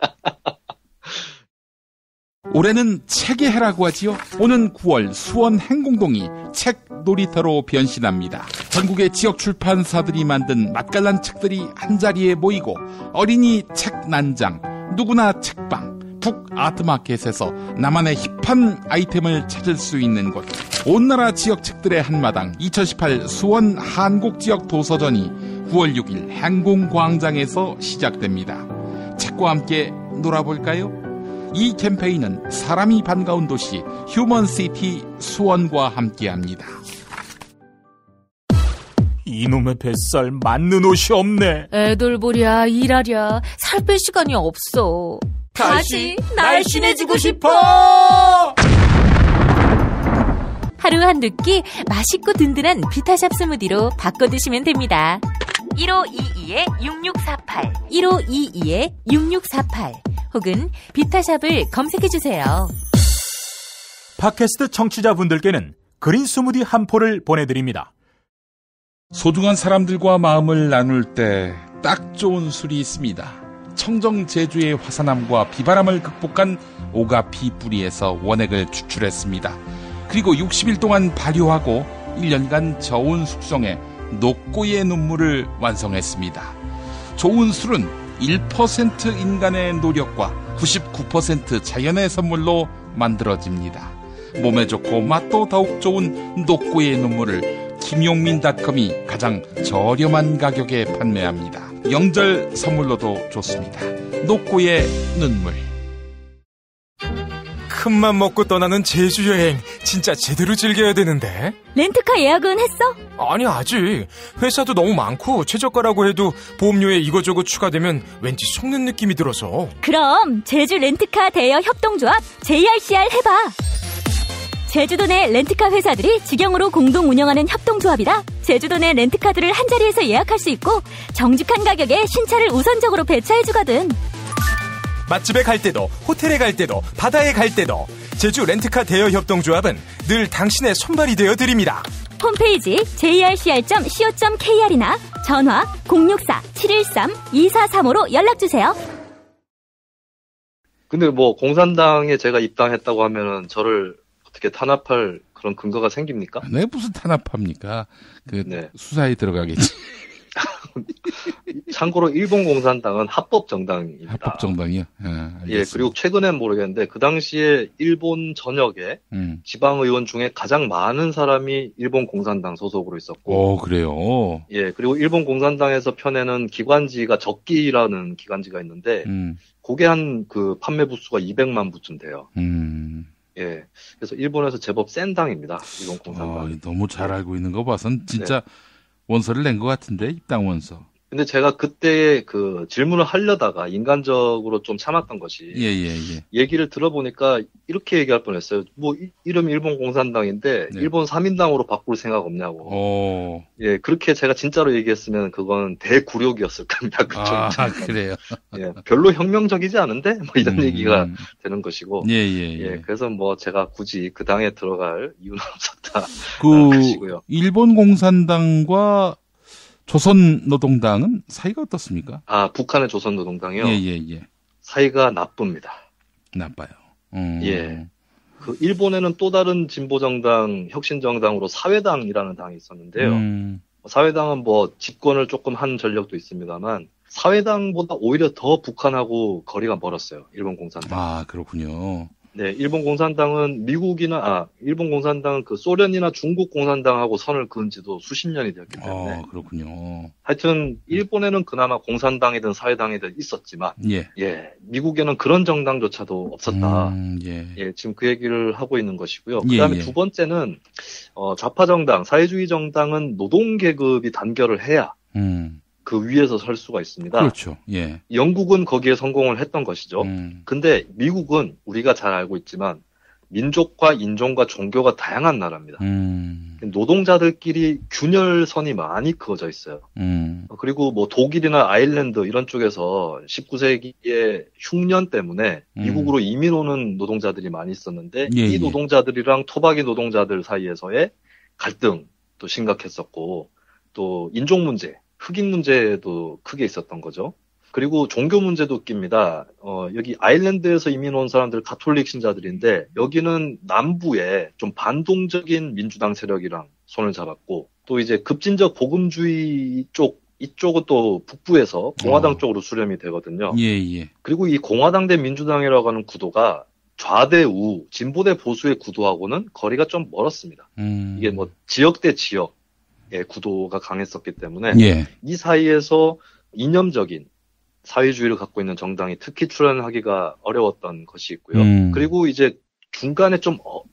올해는 책의 해라고 하지요. 오는 9월 수원 행공동이 책 놀이터로 변신합니다. 전국의 지역 출판사들이 만든 맛깔난 책들이 한자리에 모이고 어린이 책 난장, 누구나 책방, 북 아트마켓에서 나만의 힙한 아이템을 찾을 수 있는 곳. 온 나라 지역 책들의 한마당 2018 수원 한국지역 도서전이 9월 6일 행공광장에서 시작됩니다. 책과 함께 놀아볼까요? 이 캠페인은 사람이 반가운 도시 휴먼시티 수원과 함께합니다. 이놈의 뱃살 맞는 옷이 없네. 애들 보랴 일하랴 살 뺄 시간이 없어. 다시 날씬해지고 싶어. 하루 한 두 끼 맛있고 든든한 비타샵 스무디로 바꿔 드시면 됩니다. 1522-6648 1522-6648 혹은 비타샵을 검색해주세요. 팟캐스트 청취자분들께는 그린 스무디 한 포를 보내드립니다. 소중한 사람들과 마음을 나눌 때 딱 좋은 술이 있습니다. 청정 제주의 화산암과 비바람을 극복한 오가피 뿌리에서 원액을 추출했습니다. 그리고 60일 동안 발효하고 1년간 저온 숙성해 녹고의 눈물을 완성했습니다. 좋은 술은 1% 인간의 노력과 99% 자연의 선물로 만들어집니다. 몸에 좋고 맛도 더욱 좋은 녹고의 눈물을 김용민닷컴이 가장 저렴한 가격에 판매합니다. 영절 선물로도 좋습니다. 녹고의 눈물. 큰맘 먹고 떠나는 제주 여행 진짜 제대로 즐겨야 되는데. 렌트카 예약은 했어? 아니 아직. 회사도 너무 많고 최저가라고 해도 보험료에 이거저거 추가되면 왠지 속는 느낌이 들어서. 그럼 제주 렌트카 대여 협동조합 JRCR 해봐. 제주도 내 렌트카 회사들이 직영으로 공동 운영하는 협동조합이라 제주도 내 렌트카들을 한자리에서 예약할 수 있고 정직한 가격에 신차를 우선적으로 배차해주거든. 맛집에 갈 때도 호텔에 갈 때도 바다에 갈 때도 제주 렌트카 대여 협동조합은 늘 당신의 손발이 되어 드립니다. 홈페이지 jrcr.co.kr이나 전화 064-713-2435로 연락주세요. 근데 뭐 공산당에 제가 입당했다고 하면은 저를 어떻게 탄압할 그런 근거가 생깁니까? 네, 무슨 탄압합니까? 수사에 들어가겠지. 참고로 일본 공산당은 합법 정당입니다. 합법 정당이요? 예, 그리고 최근엔 모르겠는데 그 당시에 일본 전역에 지방의원 중에 가장 많은 사람이 일본 공산당 소속으로 있었고. 그래요? 예, 그리고 일본 공산당에서 펴내는 기관지가 적기라는 기관지가 있는데 그게 한 그 판매 부수가 200만 부쯤 돼요. 예, 그래서 일본에서 제법 센 당입니다. 일본 공산당. 너무 잘 알고 있는 거 봐선 진짜 원서를 낸 것 같은데, 입당 원서. 근데 제가 그때 그 질문을 하려다가 인간적으로 좀 참았던 것이 얘기를 들어보니까 이렇게 얘기할 뻔했어요. 뭐 이름이 일본 공산당인데 일본 3인당으로 바꿀 생각 없냐고. 예, 그렇게 제가 진짜로 얘기했으면 그건 대굴욕이었을 겁니다. 그래요. 예, 별로 혁명적이지 않은데 뭐 이런 얘기가 되는 것이고. 예, 그래서 뭐 제가 굳이 그 당에 들어갈 이유는 없었다. 그것이고요. 일본 공산당과 조선노동당은 사이가 어떻습니까? 북한의 조선노동당이요? 예. 사이가 나쁩니다. 나빠요. 예. 그 일본에는 또 다른 진보정당, 혁신정당으로 사회당이라는 당이 있었는데요. 사회당은 뭐 집권을 조금 한 전력도 있습니다만 사회당보다 오히려 더 북한하고 거리가 멀었어요. 일본 공산당. 그렇군요. 네, 일본 공산당은 일본 공산당은 그 소련이나 중국 공산당하고 선을 그은 지도 수십 년이 되었기 때문에. 그렇군요. 하여튼, 일본에는 그나마 공산당이든 사회당이든 있었지만, 미국에는 그런 정당조차도 없었다. 예, 지금 그 얘기를 하고 있는 것이고요. 그 다음에 두 번째는, 좌파 정당, 사회주의 정당은 노동계급이 단결을 해야, 그 위에서 설 수가 있습니다. 그렇죠. 예. 영국은 거기에 성공을 했던 것이죠. 근데 미국은 우리가 잘 알고 있지만 민족과 인종과 종교가 다양한 나라입니다. 노동자들끼리 균열선이 많이 그어져 있어요. 그리고 뭐 독일이나 아일랜드 이런 쪽에서 19세기의 흉년 때문에 미국으로 이민 오는 노동자들이 많이 있었는데 이 노동자들이랑 토박이 노동자들 사이에서의 갈등도 심각했었고 또 인종 문제, 흑인 문제도 크게 있었던 거죠. 그리고 종교 문제도 낍니다. 여기 아일랜드에서 이민 온 사람들 가톨릭 신자들인데 여기는 남부에 좀 반동적인 민주당 세력이랑 손을 잡았고 또 이제 급진적 복음주의 이쪽은 또 북부에서 공화당 쪽으로 수렴이 되거든요. 그리고 이 공화당 대 민주당이라고 하는 구도가 좌대 우, 진보 대 보수의 구도하고는 거리가 좀 멀었습니다. 이게 뭐 지역 대 지역의 구도가 강했었기 때문에 이 사이에서 이념적인 사회주의를 갖고 있는 정당이 특히 출연하기가 어려웠던 것이 있고요. 그리고 이제 중간에 좀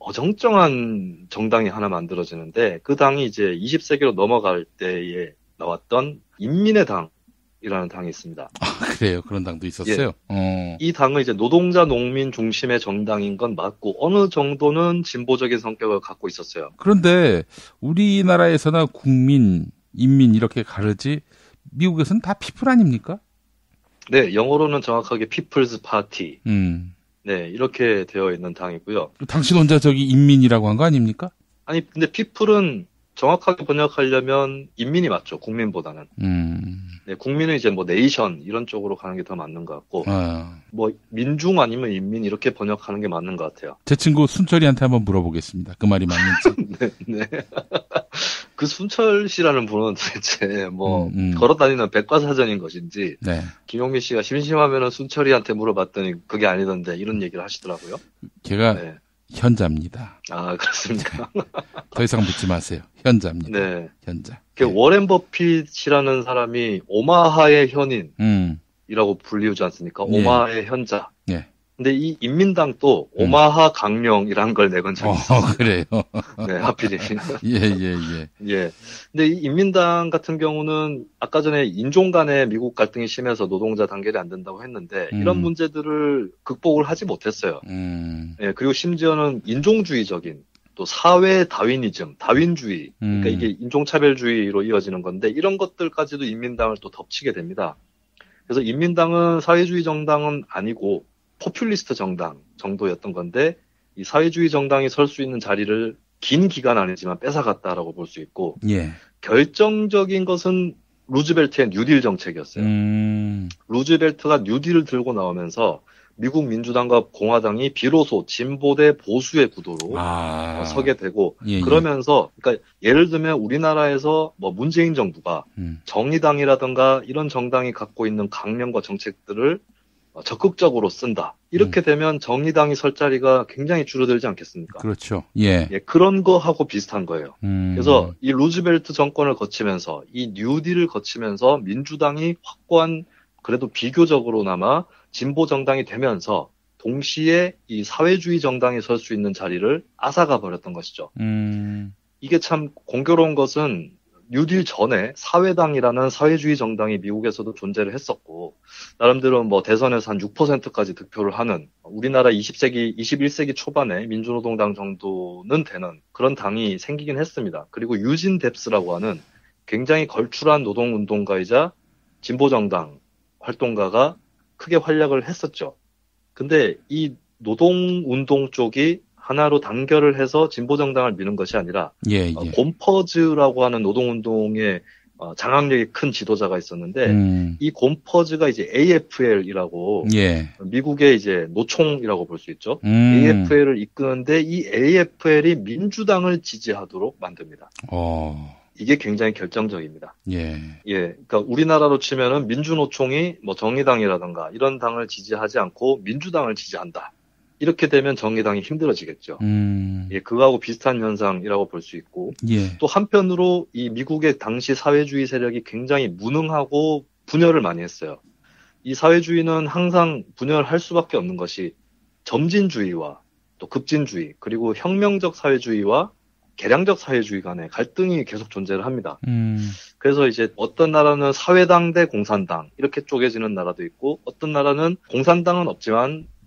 어정쩡한 정당이 하나 만들어지는데 그 당이 이제 20세기로 넘어갈 때에 나왔던 인민의 당이라는 당이 있습니다. 아, 그래요. 그런 당도 있었어요. 이 당은 이제 노동자 농민 중심의 정당인 건 맞고 어느 정도는 진보적인 성격을 갖고 있었어요. 그런데 우리나라에서나 국민, 인민 이렇게 가르지 미국에서는 다 피플 아닙니까? 네, 영어로는 정확하게 People's Party. 네, 이렇게 되어 있는 당이고요. 당신 혼자 저기 인민이라고 한 거 아닙니까? 아니, 근데 people은 정확하게 번역하려면 인민이 맞죠, 국민보다는. 네, 국민은 이제 뭐 네이션 이런 쪽으로 가는 게 더 맞는 것 같고, 뭐 민중 아니면 인민 이렇게 번역하는 게 맞는 것 같아요. 제 친구 순철이한테 한번 물어보겠습니다. 그 말이 맞는지. 네. 그 순철 씨라는 분은 도대체 뭐 걸어다니는 백과사전인 것인지 김용민 씨가 심심하면은 순철이한테 물어봤더니 그게 아니던데 이런 얘기를 하시더라고요. 걔가 현자입니다. 아, 그렇습니까? 더 이상 묻지 마세요. 현자입니다. 네. 현자. 워렌 버핏이라는 사람이 오마하의 현인이라고 불리우지 않습니까? 오마하의 현자. 근데 이 인민당도 오마하 강령이라는 걸 내건 적이 있어요. 그래요? 네, 하필이. 예. 근데 이 인민당 같은 경우는 아까 전에 인종 간의 미국 갈등이 심해서 노동자 단결이 안 된다고 했는데 이런 문제들을 극복을 하지 못했어요. 예, 그리고 심지어는 인종주의적인 또 사회 다윈주의, 그러니까 이게 인종차별주의로 이어지는 건데 이런 것들까지도 인민당을 또 덮치게 됩니다. 그래서 인민당은 사회주의 정당은 아니고 포퓰리스트 정당 정도였던 건데 이 사회주의 정당이 설 수 있는 자리를 긴 기간 아니지만 뺏어갔다라고 볼 수 있고 결정적인 것은 루즈벨트의 뉴딜 정책이었어요. 루즈벨트가 뉴딜을 들고 나오면서 미국 민주당과 공화당이 비로소 진보 대 보수의 구도로 서게 되고 그러면서 그러니까 예를 들면 우리나라에서 뭐 문재인 정부가 정의당이라든가 이런 정당이 갖고 있는 강령과 정책들을 적극적으로 쓴다. 이렇게 되면 정의당이 설 자리가 굉장히 줄어들지 않겠습니까? 그렇죠. 그런 거하고 비슷한 거예요. 그래서 이 루즈벨트 정권을 거치면서 이 뉴딜을 거치면서 민주당이 확고한 그래도 비교적으로나마 진보 정당이 되면서 동시에 이 사회주의 정당이 설 수 있는 자리를 앗아가 버렸던 것이죠. 이게 참 공교로운 것은 뉴딜 전에 사회당이라는 사회주의 정당이 미국에서도 존재를 했었고 나름대로 뭐 대선에서 한 6%까지 득표를 하는 우리나라 21세기 초반에 민주노동당 정도는 되는 그런 당이 생기긴 했습니다. 그리고 유진 뎁스라고 하는 굉장히 걸출한 노동운동가이자 진보정당 활동가가 크게 활약을 했었죠. 근데 이 노동운동 쪽이 하나로 단결을 해서 진보정당을 미는 것이 아니라 곰퍼즈라고 하는 노동운동의 장악력이 큰 지도자가 있었는데 이 곰퍼즈가 이제 AFL이라고 미국의 이제 노총이라고 볼 수 있죠. AFL을 이끄는데 이 AFL이 민주당을 지지하도록 만듭니다. 이게 굉장히 결정적입니다. 그러니까 우리나라로 치면은 민주노총이 뭐 정의당이라든가 이런 당을 지지하지 않고 민주당을 지지한다. 이렇게 되면 정의당이 힘들어지겠죠. 그거하고 비슷한 현상이라고 볼 수 있고 또 한편으로 이 미국의 당시 사회주의 세력이 굉장히 무능하고 분열을 많이 했어요. 이 사회주의는 항상 분열할 수밖에 없는 것이 점진주의와 또 급진주의 그리고 혁명적 사회주의와 개량적 사회주의 간의 갈등이 계속 존재를 합니다. 그래서 이제 어떤 나라는 사회당 대 공산당 이렇게 쪼개지는 나라도 있고 어떤 나라는 공산당은 없지만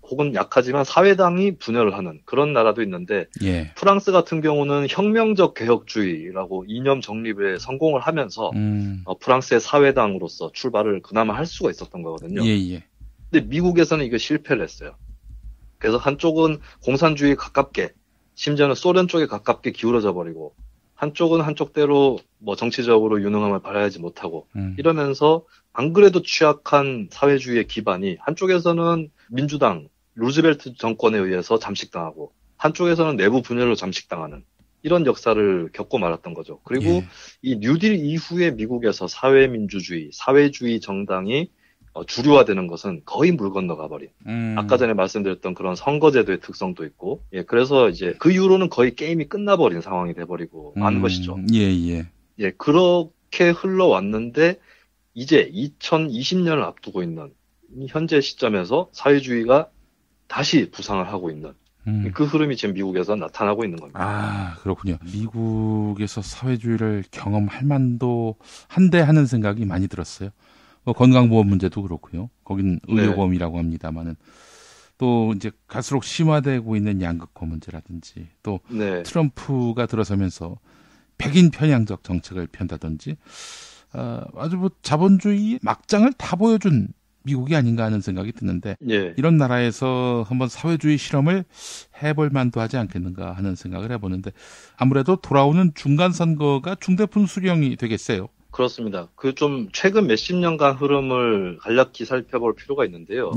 혹은 약하지만 사회당이 분열을 하는 그런 나라도 있는데 예. 프랑스 같은 경우는 혁명적 개혁주의라고 이념 정립에 성공을 하면서 프랑스의 사회당으로서 출발을 그나마 할 수가 있었던 거거든요. 예. 근데 미국에서는 이거 실패를 했어요. 그래서 한쪽은 공산주의에 가깝게 심지어는 소련 쪽에 가깝게 기울어져 버리고 한쪽은 한쪽대로 뭐 정치적으로 유능함을 발휘하지 못하고 이러면서 안 그래도 취약한 사회주의의 기반이 한쪽에서는 민주당 루즈벨트 정권에 의해서 잠식당하고 한쪽에서는 내부 분열로 잠식당하는 이런 역사를 겪고 말았던 거죠. 그리고 이 뉴딜 이후에 미국에서 사회민주주의, 사회주의 정당이 주류화되는 것은 거의 물 건너가 버린. 아까 전에 말씀드렸던 그런 선거제도의 특성도 있고, 예, 그래서 이제 그 이후로는 거의 게임이 끝나버린 상황이 돼버리고 만 것이죠. 예, 그렇게 흘러왔는데 이제 2020년을 앞두고 있는 현재 시점에서 사회주의가 다시 부상을 하고 있는 그 흐름이 지금 미국에서 나타나고 있는 겁니다. 아, 그렇군요. 미국에서 사회주의를 경험할 만도 한데 하는 생각이 많이 들었어요. 건강보험 문제도 그렇고요. 거긴 의료보험이라고 합니다만은 또 이제 갈수록 심화되고 있는 양극화 문제라든지 또 트럼프가 들어서면서 백인 편향적 정책을 편다든지 아주 뭐 자본주의 막장을 다 보여준 미국이 아닌가 하는 생각이 드는데 이런 나라에서 한번 사회주의 실험을 해볼 만도 하지 않겠는가 하는 생각을 해보는데 아무래도 돌아오는 중간선거가 중대품 수령이 되겠어요. 그렇습니다. 그 좀 최근 몇십 년간 흐름을 간략히 살펴볼 필요가 있는데요.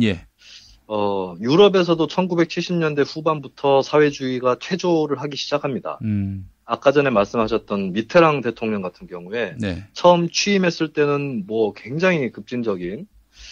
유럽에서도 1970년대 후반부터 사회주의가 퇴조를 하기 시작합니다. 아까 전에 말씀하셨던 미테랑 대통령 같은 경우에 처음 취임했을 때는 뭐 굉장히 급진적인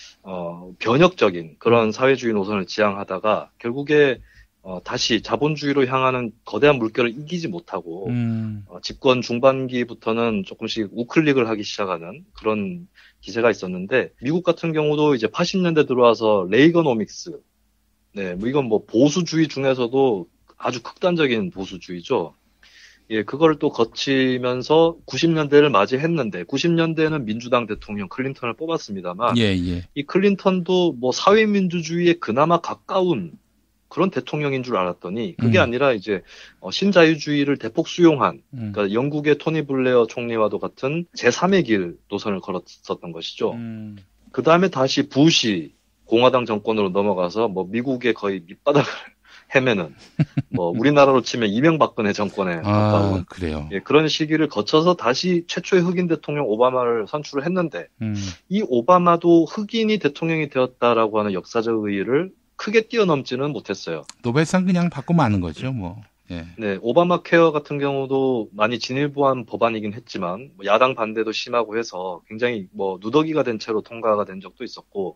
변혁적인 그런 사회주의 노선을 지향하다가 결국에 다시 자본주의로 향하는 거대한 물결을 이기지 못하고 집권 중반기부터는 조금씩 우클릭을 하기 시작하는 그런 기세가 있었는데 미국 같은 경우도 이제 80년대 들어와서 레이거노믹스, 뭐 이건 뭐 보수주의 중에서도 아주 극단적인 보수주의죠. 예, 그걸 또 거치면서 90년대를 맞이했는데 90년대에는 민주당 대통령 클린턴을 뽑았습니다만 이 클린턴도 뭐 사회민주주의에 그나마 가까운 그런 대통령인 줄 알았더니 그게 아니라 이제 신자유주의를 대폭 수용한 그러니까 영국의 토니 블레어 총리와도 같은 제3의 길 노선을 걸었었던 것이죠. 그 다음에 다시 부시 공화당 정권으로 넘어가서 뭐 미국의 거의 밑바닥을 헤매는 뭐 우리나라로 치면 이명박근혜 정권에 가까운 그런 시기를 거쳐서 다시 최초의 흑인 대통령 오바마를 선출을 했는데 이 오바마도 흑인이 대통령이 되었다라고 하는 역사적 의의를 크게 뛰어넘지는 못했어요. 노벨상 그냥 받고 마는 거죠, 뭐. 네, 오바마 케어 같은 경우도 많이 진일보한 법안이긴 했지만 야당 반대도 심하고 해서 굉장히 뭐 누더기가 된 채로 통과가 된 적도 있었고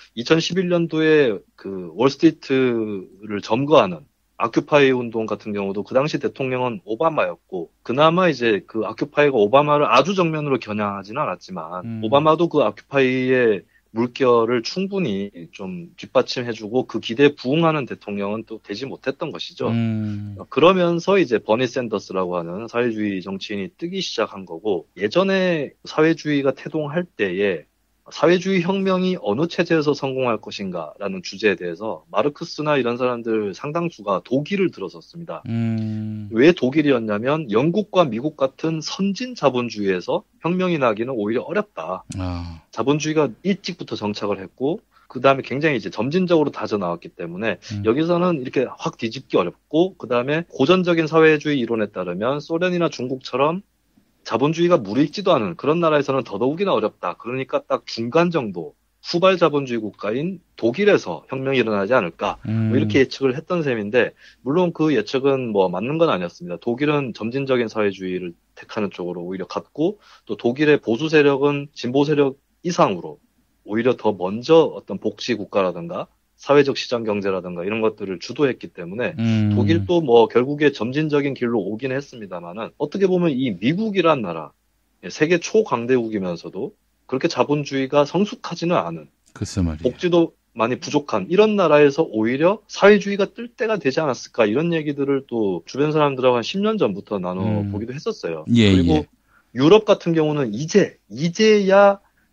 2011년도에 그 월스트리트를 점거하는 아큐파이 운동 같은 경우도 그 당시 대통령은 오바마였고 그나마 이제 그 아큐파이가 오바마를 아주 정면으로 겨냥하지는 않았지만 오바마도 그 아큐파이의 물결을 충분히 좀 뒷받침해주고 그 기대에 부응하는 대통령은 또 되지 못했던 것이죠. 그러면서 이제 버니 샌더스라고 하는 사회주의 정치인이 뜨기 시작한 거고 예전에 사회주의가 태동할 때에 사회주의 혁명이 어느 체제에서 성공할 것인가라는 주제에 대해서 마르크스나 이런 사람들 상당수가 독일을 들었었습니다. 왜 독일이었냐면 영국과 미국 같은 선진 자본주의에서 혁명이 나기는 오히려 어렵다. 자본주의가 일찍부터 정착을 했고 그 다음에 굉장히 이제 점진적으로 다져 나왔기 때문에 여기서는 이렇게 확 뒤집기 어렵고 그 다음에 고전적인 사회주의 이론에 따르면 소련이나 중국처럼 자본주의가 무르익지도 않은 그런 나라에서는 더더욱이나 어렵다. 그러니까 딱 중간 정도 후발 자본주의 국가인 독일에서 혁명이 일어나지 않을까 뭐 이렇게 예측을 했던 셈인데 물론 그 예측은 뭐 맞는 건 아니었습니다. 독일은 점진적인 사회주의를 택하는 쪽으로 오히려 갔고 또 독일의 보수 세력은 진보 세력 이상으로 오히려 더 먼저 어떤 복지 국가라든가 사회적 시장 경제라든가 이런 것들을 주도했기 때문에 독일도 뭐 결국에 점진적인 길로 오긴 했습니다만은 어떻게 보면 이 미국이란 나라 세계 초강대국이면서도 그렇게 자본주의가 성숙하지는 않은 글쎄 말이에요. 복지도 많이 부족한 이런 나라에서 오히려 사회주의가 뜰 때가 되지 않았을까 이런 얘기들을 또 주변 사람들하고 한 10년 전부터 나눠보기도 했었어요. 그리고 유럽 같은 경우는 이제야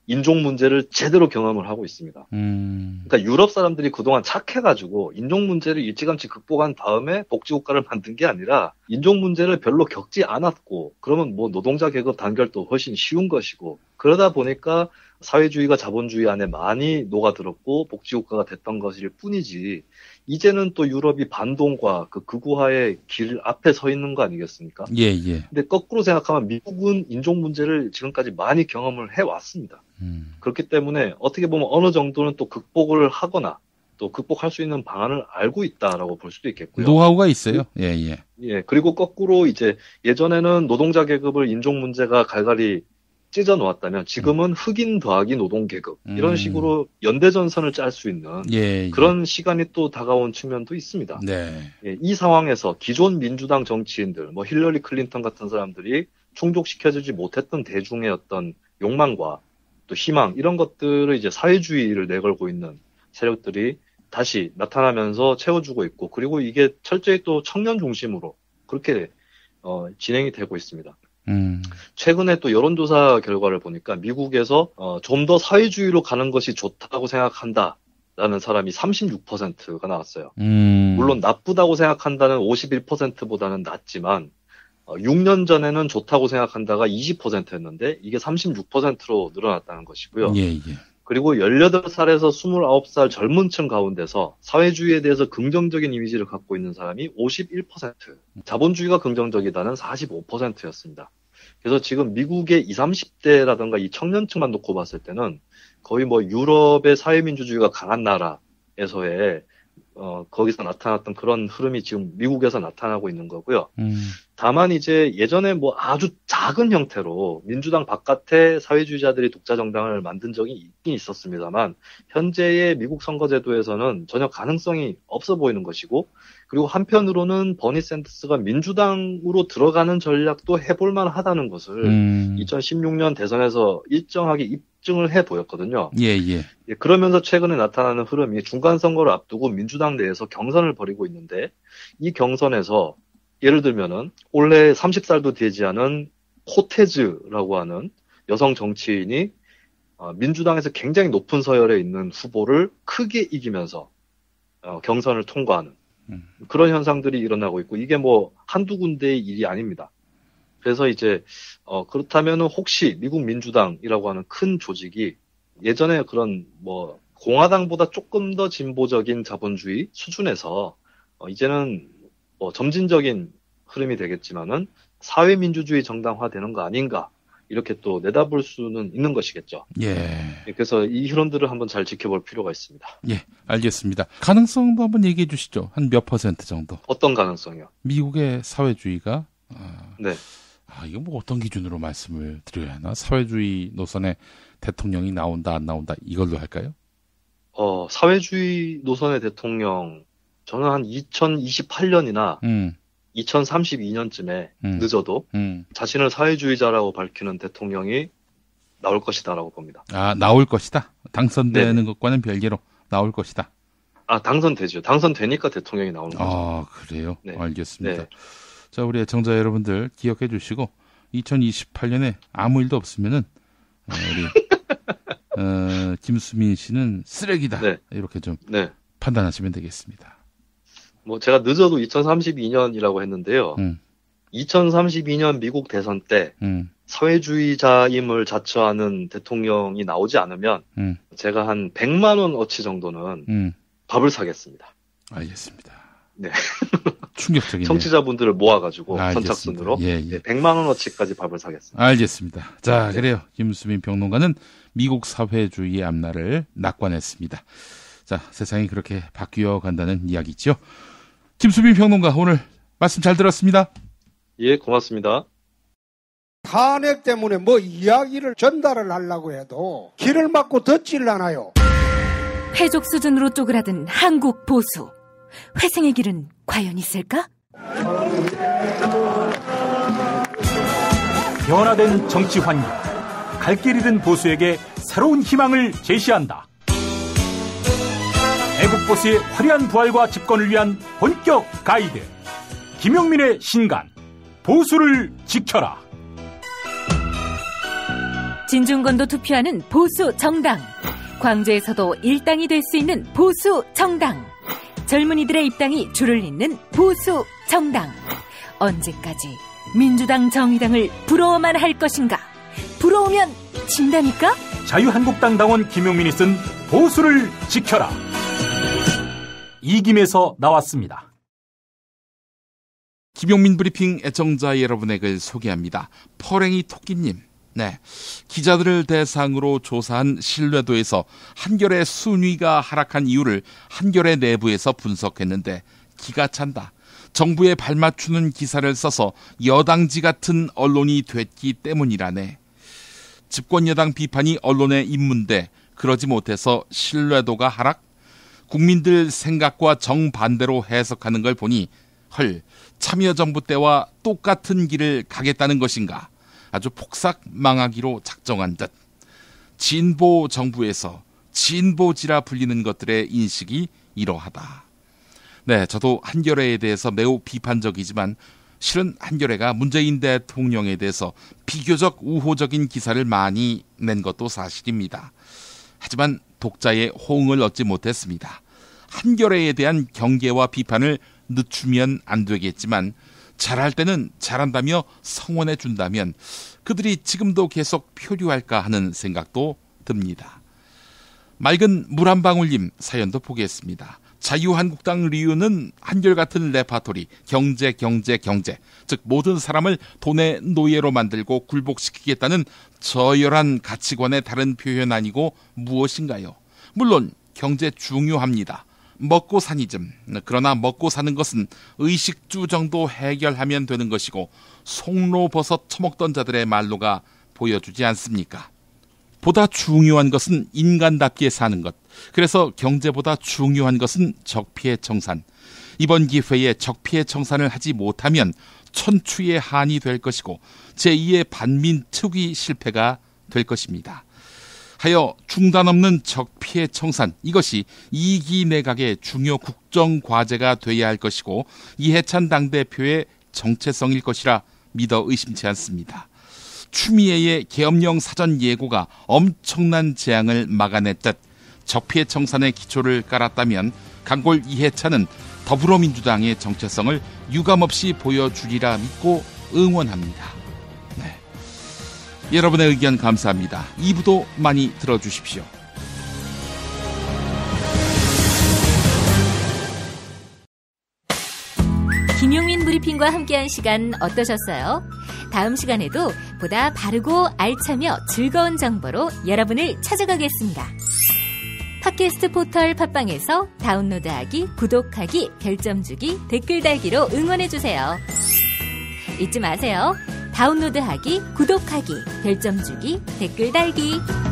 인종 문제를 제대로 경험을 하고 있습니다. 그러니까 유럽 사람들이 그동안 착해가지고 인종 문제를 일찌감치 극복한 다음에 복지국가를 만든 게 아니라 인종 문제를 별로 겪지 않았고 그러면 뭐 노동자 계급 단결도 훨씬 쉬운 것이고 그러다 보니까 사회주의가 자본주의 안에 많이 녹아들었고 복지국가가 됐던 것일 뿐이지 이제는 또 유럽이 반동과 그 극우화의 길 앞에 서 있는 거 아니겠습니까? 예, 예. 근데 거꾸로 생각하면 미국은 인종 문제를 지금까지 많이 경험을 해왔습니다. 그렇기 때문에 어떻게 보면 어느 정도는 또 극복을 하거나 또 극복할 수 있는 방안을 알고 있다라고 볼 수도 있겠고요. 노하우가 있어요. 예, 예. 예, 그리고 거꾸로 이제 예전에는 노동자 계급을 인종 문제가 갈갈이 찢어 놓았다면 지금은 흑인 더하기 노동 계급 이런 식으로 연대전선을 짤 수 있는 예, 예. 그런 시간이 또 다가온 측면도 있습니다. 네. 예, 이 상황에서 기존 민주당 정치인들, 뭐 힐러리 클린턴 같은 사람들이 충족시켜주지 못했던 대중의 어떤 욕망과 또 희망 이런 것들을 이제 사회주의를 내걸고 있는 세력들이 다시 나타나면서 채워주고 있고 그리고 이게 철저히 또 청년 중심으로 그렇게 진행이 되고 있습니다. 최근에 또 여론조사 결과를 보니까 미국에서 좀 더 사회주의로 가는 것이 좋다고 생각한다라는 사람이 36%가 나왔어요. 물론 나쁘다고 생각한다는 51%보다는 낮지만 6년 전에는 좋다고 생각한다가 20%였는데 이게 36%로 늘어났다는 것이고요. 예, 예. 그리고 18살에서 29살 젊은 층 가운데서 사회주의에 대해서 긍정적인 이미지를 갖고 있는 사람이 51%, 자본주의가 긍정적이다는 45%였습니다. 그래서 지금 미국의 20, 30대라든가 이 청년층만 놓고 봤을 때는 거의 뭐 유럽의 사회민주주의가 강한 나라에서의 거기서 나타났던 그런 흐름이 지금 미국에서 나타나고 있는 거고요. 다만 이제 예전에 뭐 아주 작은 형태로 민주당 바깥에 사회주의자들이 독자 정당을 만든 적이 있긴 있었습니다만 현재의 미국 선거제도에서는 전혀 가능성이 없어 보이는 것이고 그리고 한편으로는 버니 샌더스가 민주당으로 들어가는 전략도 해볼 만하다는 것을 2016년 대선에서 일정하게 입증을 해 보였거든요. 예, 예. 예, 그러면서 최근에 나타나는 흐름이 중간 선거를 앞두고 민주당 내에서 경선을 벌이고 있는데 이 경선에서 예를 들면은 올해 30살도 되지 않은 코테즈라고 하는 여성 정치인이 민주당에서 굉장히 높은 서열에 있는 후보를 크게 이기면서 경선을 통과하는 그런 현상들이 일어나고 있고 이게 뭐 한두 군데의 일이 아닙니다. 그래서 이제 그렇다면은 혹시 미국 민주당이라고 하는 큰 조직이 예전에 그런 뭐 공화당보다 조금 더 진보적인 자본주의 수준에서 이제는 뭐 점진적인 흐름이 되겠지만은 사회민주주의 정당화되는 거 아닌가 이렇게 또 내다볼 수는 있는 것이겠죠. 예. 그래서 이 흐름들을 한번 잘 지켜볼 필요가 있습니다. 예, 알겠습니다. 가능성도 한번 얘기해 주시죠. 한 몇 퍼센트 정도? 어떤 가능성이요? 미국의 사회주의가 네. 이거 뭐 어떤 기준으로 말씀을 드려야 하나? 사회주의 노선의 대통령이 나온다 안 나온다 이걸로 할까요? 사회주의 노선의 대통령 저는 한 2028년이나 2032년쯤에 늦어도 자신을 사회주의자라고 밝히는 대통령이 나올 것이다라고 봅니다. 나올 것이다? 당선되는 네네. 것과는 별개로 나올 것이다? 당선되죠. 당선되니까 대통령이 나오는 거죠. 그래요? 네. 알겠습니다. 네. 자, 우리 애청자 여러분들 기억해 주시고 2028년에 아무 일도 없으면은 우리 김수민 씨는 쓰레기다. 네. 이렇게 좀 네. 판단하시면 되겠습니다. 뭐 제가 늦어도 2032년이라고 했는데요. 2032년 미국 대선 때 사회주의자임을 자처하는 대통령이 나오지 않으면 제가 한 100만 원어치 정도는 밥을 사겠습니다. 알겠습니다. 네. 충격적이네요. 청취자분들을 모아가지고 알겠습니다. 선착순으로 예. 100만 원어치까지 밥을 사겠습니다. 알겠습니다. 자, 네. 그래요. 김수민 평론가는 미국 사회주의의 앞날을 낙관했습니다. 자, 세상이 그렇게 바뀌어 간다는 이야기죠. 김수민 평론가 오늘 말씀 잘 들었습니다. 예, 고맙습니다. 탄핵 때문에 뭐 이야기를 전달을 하려고 해도 길을 막고 듣질 않아요. 회족 수준으로 쪼그라든 한국 보수. 회생의 길은 과연 있을까? 변화된 정치 환경, 갈 길 잃은 보수에게 새로운 희망을 제시한다. 애국 보수의 화려한 부활과 집권을 위한 본격 가이드, 김용민의 신간, 보수를 지켜라. 진중권도 투표하는 보수 정당. 광주에서도 일당이 될 수 있는 보수 정당. 젊은이들의 입당이 줄을 잇는 보수 정당. 언제까지 민주당 정의당을 부러워만 할 것인가? 부러우면 진다니까? 자유한국당 당원 김용민이 쓴 보수를 지켜라. 이김에서 나왔습니다. 김용민 브리핑 애청자 여러분의 글 소개합니다. 퍼랭이 토끼님. 네, 기자들을 대상으로 조사한 신뢰도에서 한겨레 순위가 하락한 이유를 한겨레 내부에서 분석했는데 기가 찬다. 정부에 발맞추는 기사를 써서 여당지 같은 언론이 됐기 때문이라네. 집권여당 비판이 언론에 입문돼 그러지 못해서 신뢰도가 하락? 국민들 생각과 정반대로 해석하는 걸 보니 헐, 참여정부 때와 똑같은 길을 가겠다는 것인가? 아주 폭삭 망하기로 작정한 듯. 진보 정부에서 진보지라 불리는 것들의 인식이 이러하다. 네, 저도 한겨레에 대해서 매우 비판적이지만 실은 한겨레가 문재인 대통령에 대해서 비교적 우호적인 기사를 많이 낸 것도 사실입니다. 하지만 독자의 호응을 얻지 못했습니다. 한겨레에 대한 경계와 비판을 늦추면 안 되겠지만 잘할 때는 잘한다며 성원해 준다면 그들이 지금도 계속 표류할까 하는 생각도 듭니다. 맑은 물 한 방울님 사연도 보겠습니다. 자유한국당 리우는 한결같은 레파토리 경제, 즉 모든 사람을 돈의 노예로 만들고 굴복시키겠다는 저열한 가치관의 다른 표현 아니고 무엇인가요? 물론 경제 중요합니다. 먹고 사니즘. 그러나 먹고 사는 것은 의식주 정도 해결하면 되는 것이고 송로버섯 처먹던 자들의 말로가 보여주지 않습니까? 보다 중요한 것은 인간답게 사는 것. 그래서 경제보다 중요한 것은 적폐 청산. 이번 기회에 적폐 청산을 하지 못하면 천추의 한이 될 것이고 제2의 반민 특위 실패가 될 것입니다. 하여 중단 없는 적폐 청산, 이것이 2기 내각의 중요 국정과제가 돼야 할 것이고 이해찬 당대표의 정체성일 것이라 믿어 의심치 않습니다. 추미애의 계엄령 사전 예고가 엄청난 재앙을 막아냈듯 적폐 청산의 기초를 깔았다면 강골 이해찬은 더불어민주당의 정체성을 유감없이 보여주리라 믿고 응원합니다. 네. 여러분의 의견 감사합니다. 2부도 많이 들어주십시오. 김용민 브리핑과 함께한 시간 어떠셨어요? 다음 시간에도 보다 바르고 알차며 즐거운 정보로 여러분을 찾아가겠습니다. 팟캐스트 포털 팟빵에서 다운로드하기, 구독하기, 별점 주기, 댓글 달기로 응원해주세요. 잊지 마세요. 다운로드하기, 구독하기, 별점 주기, 댓글 달기.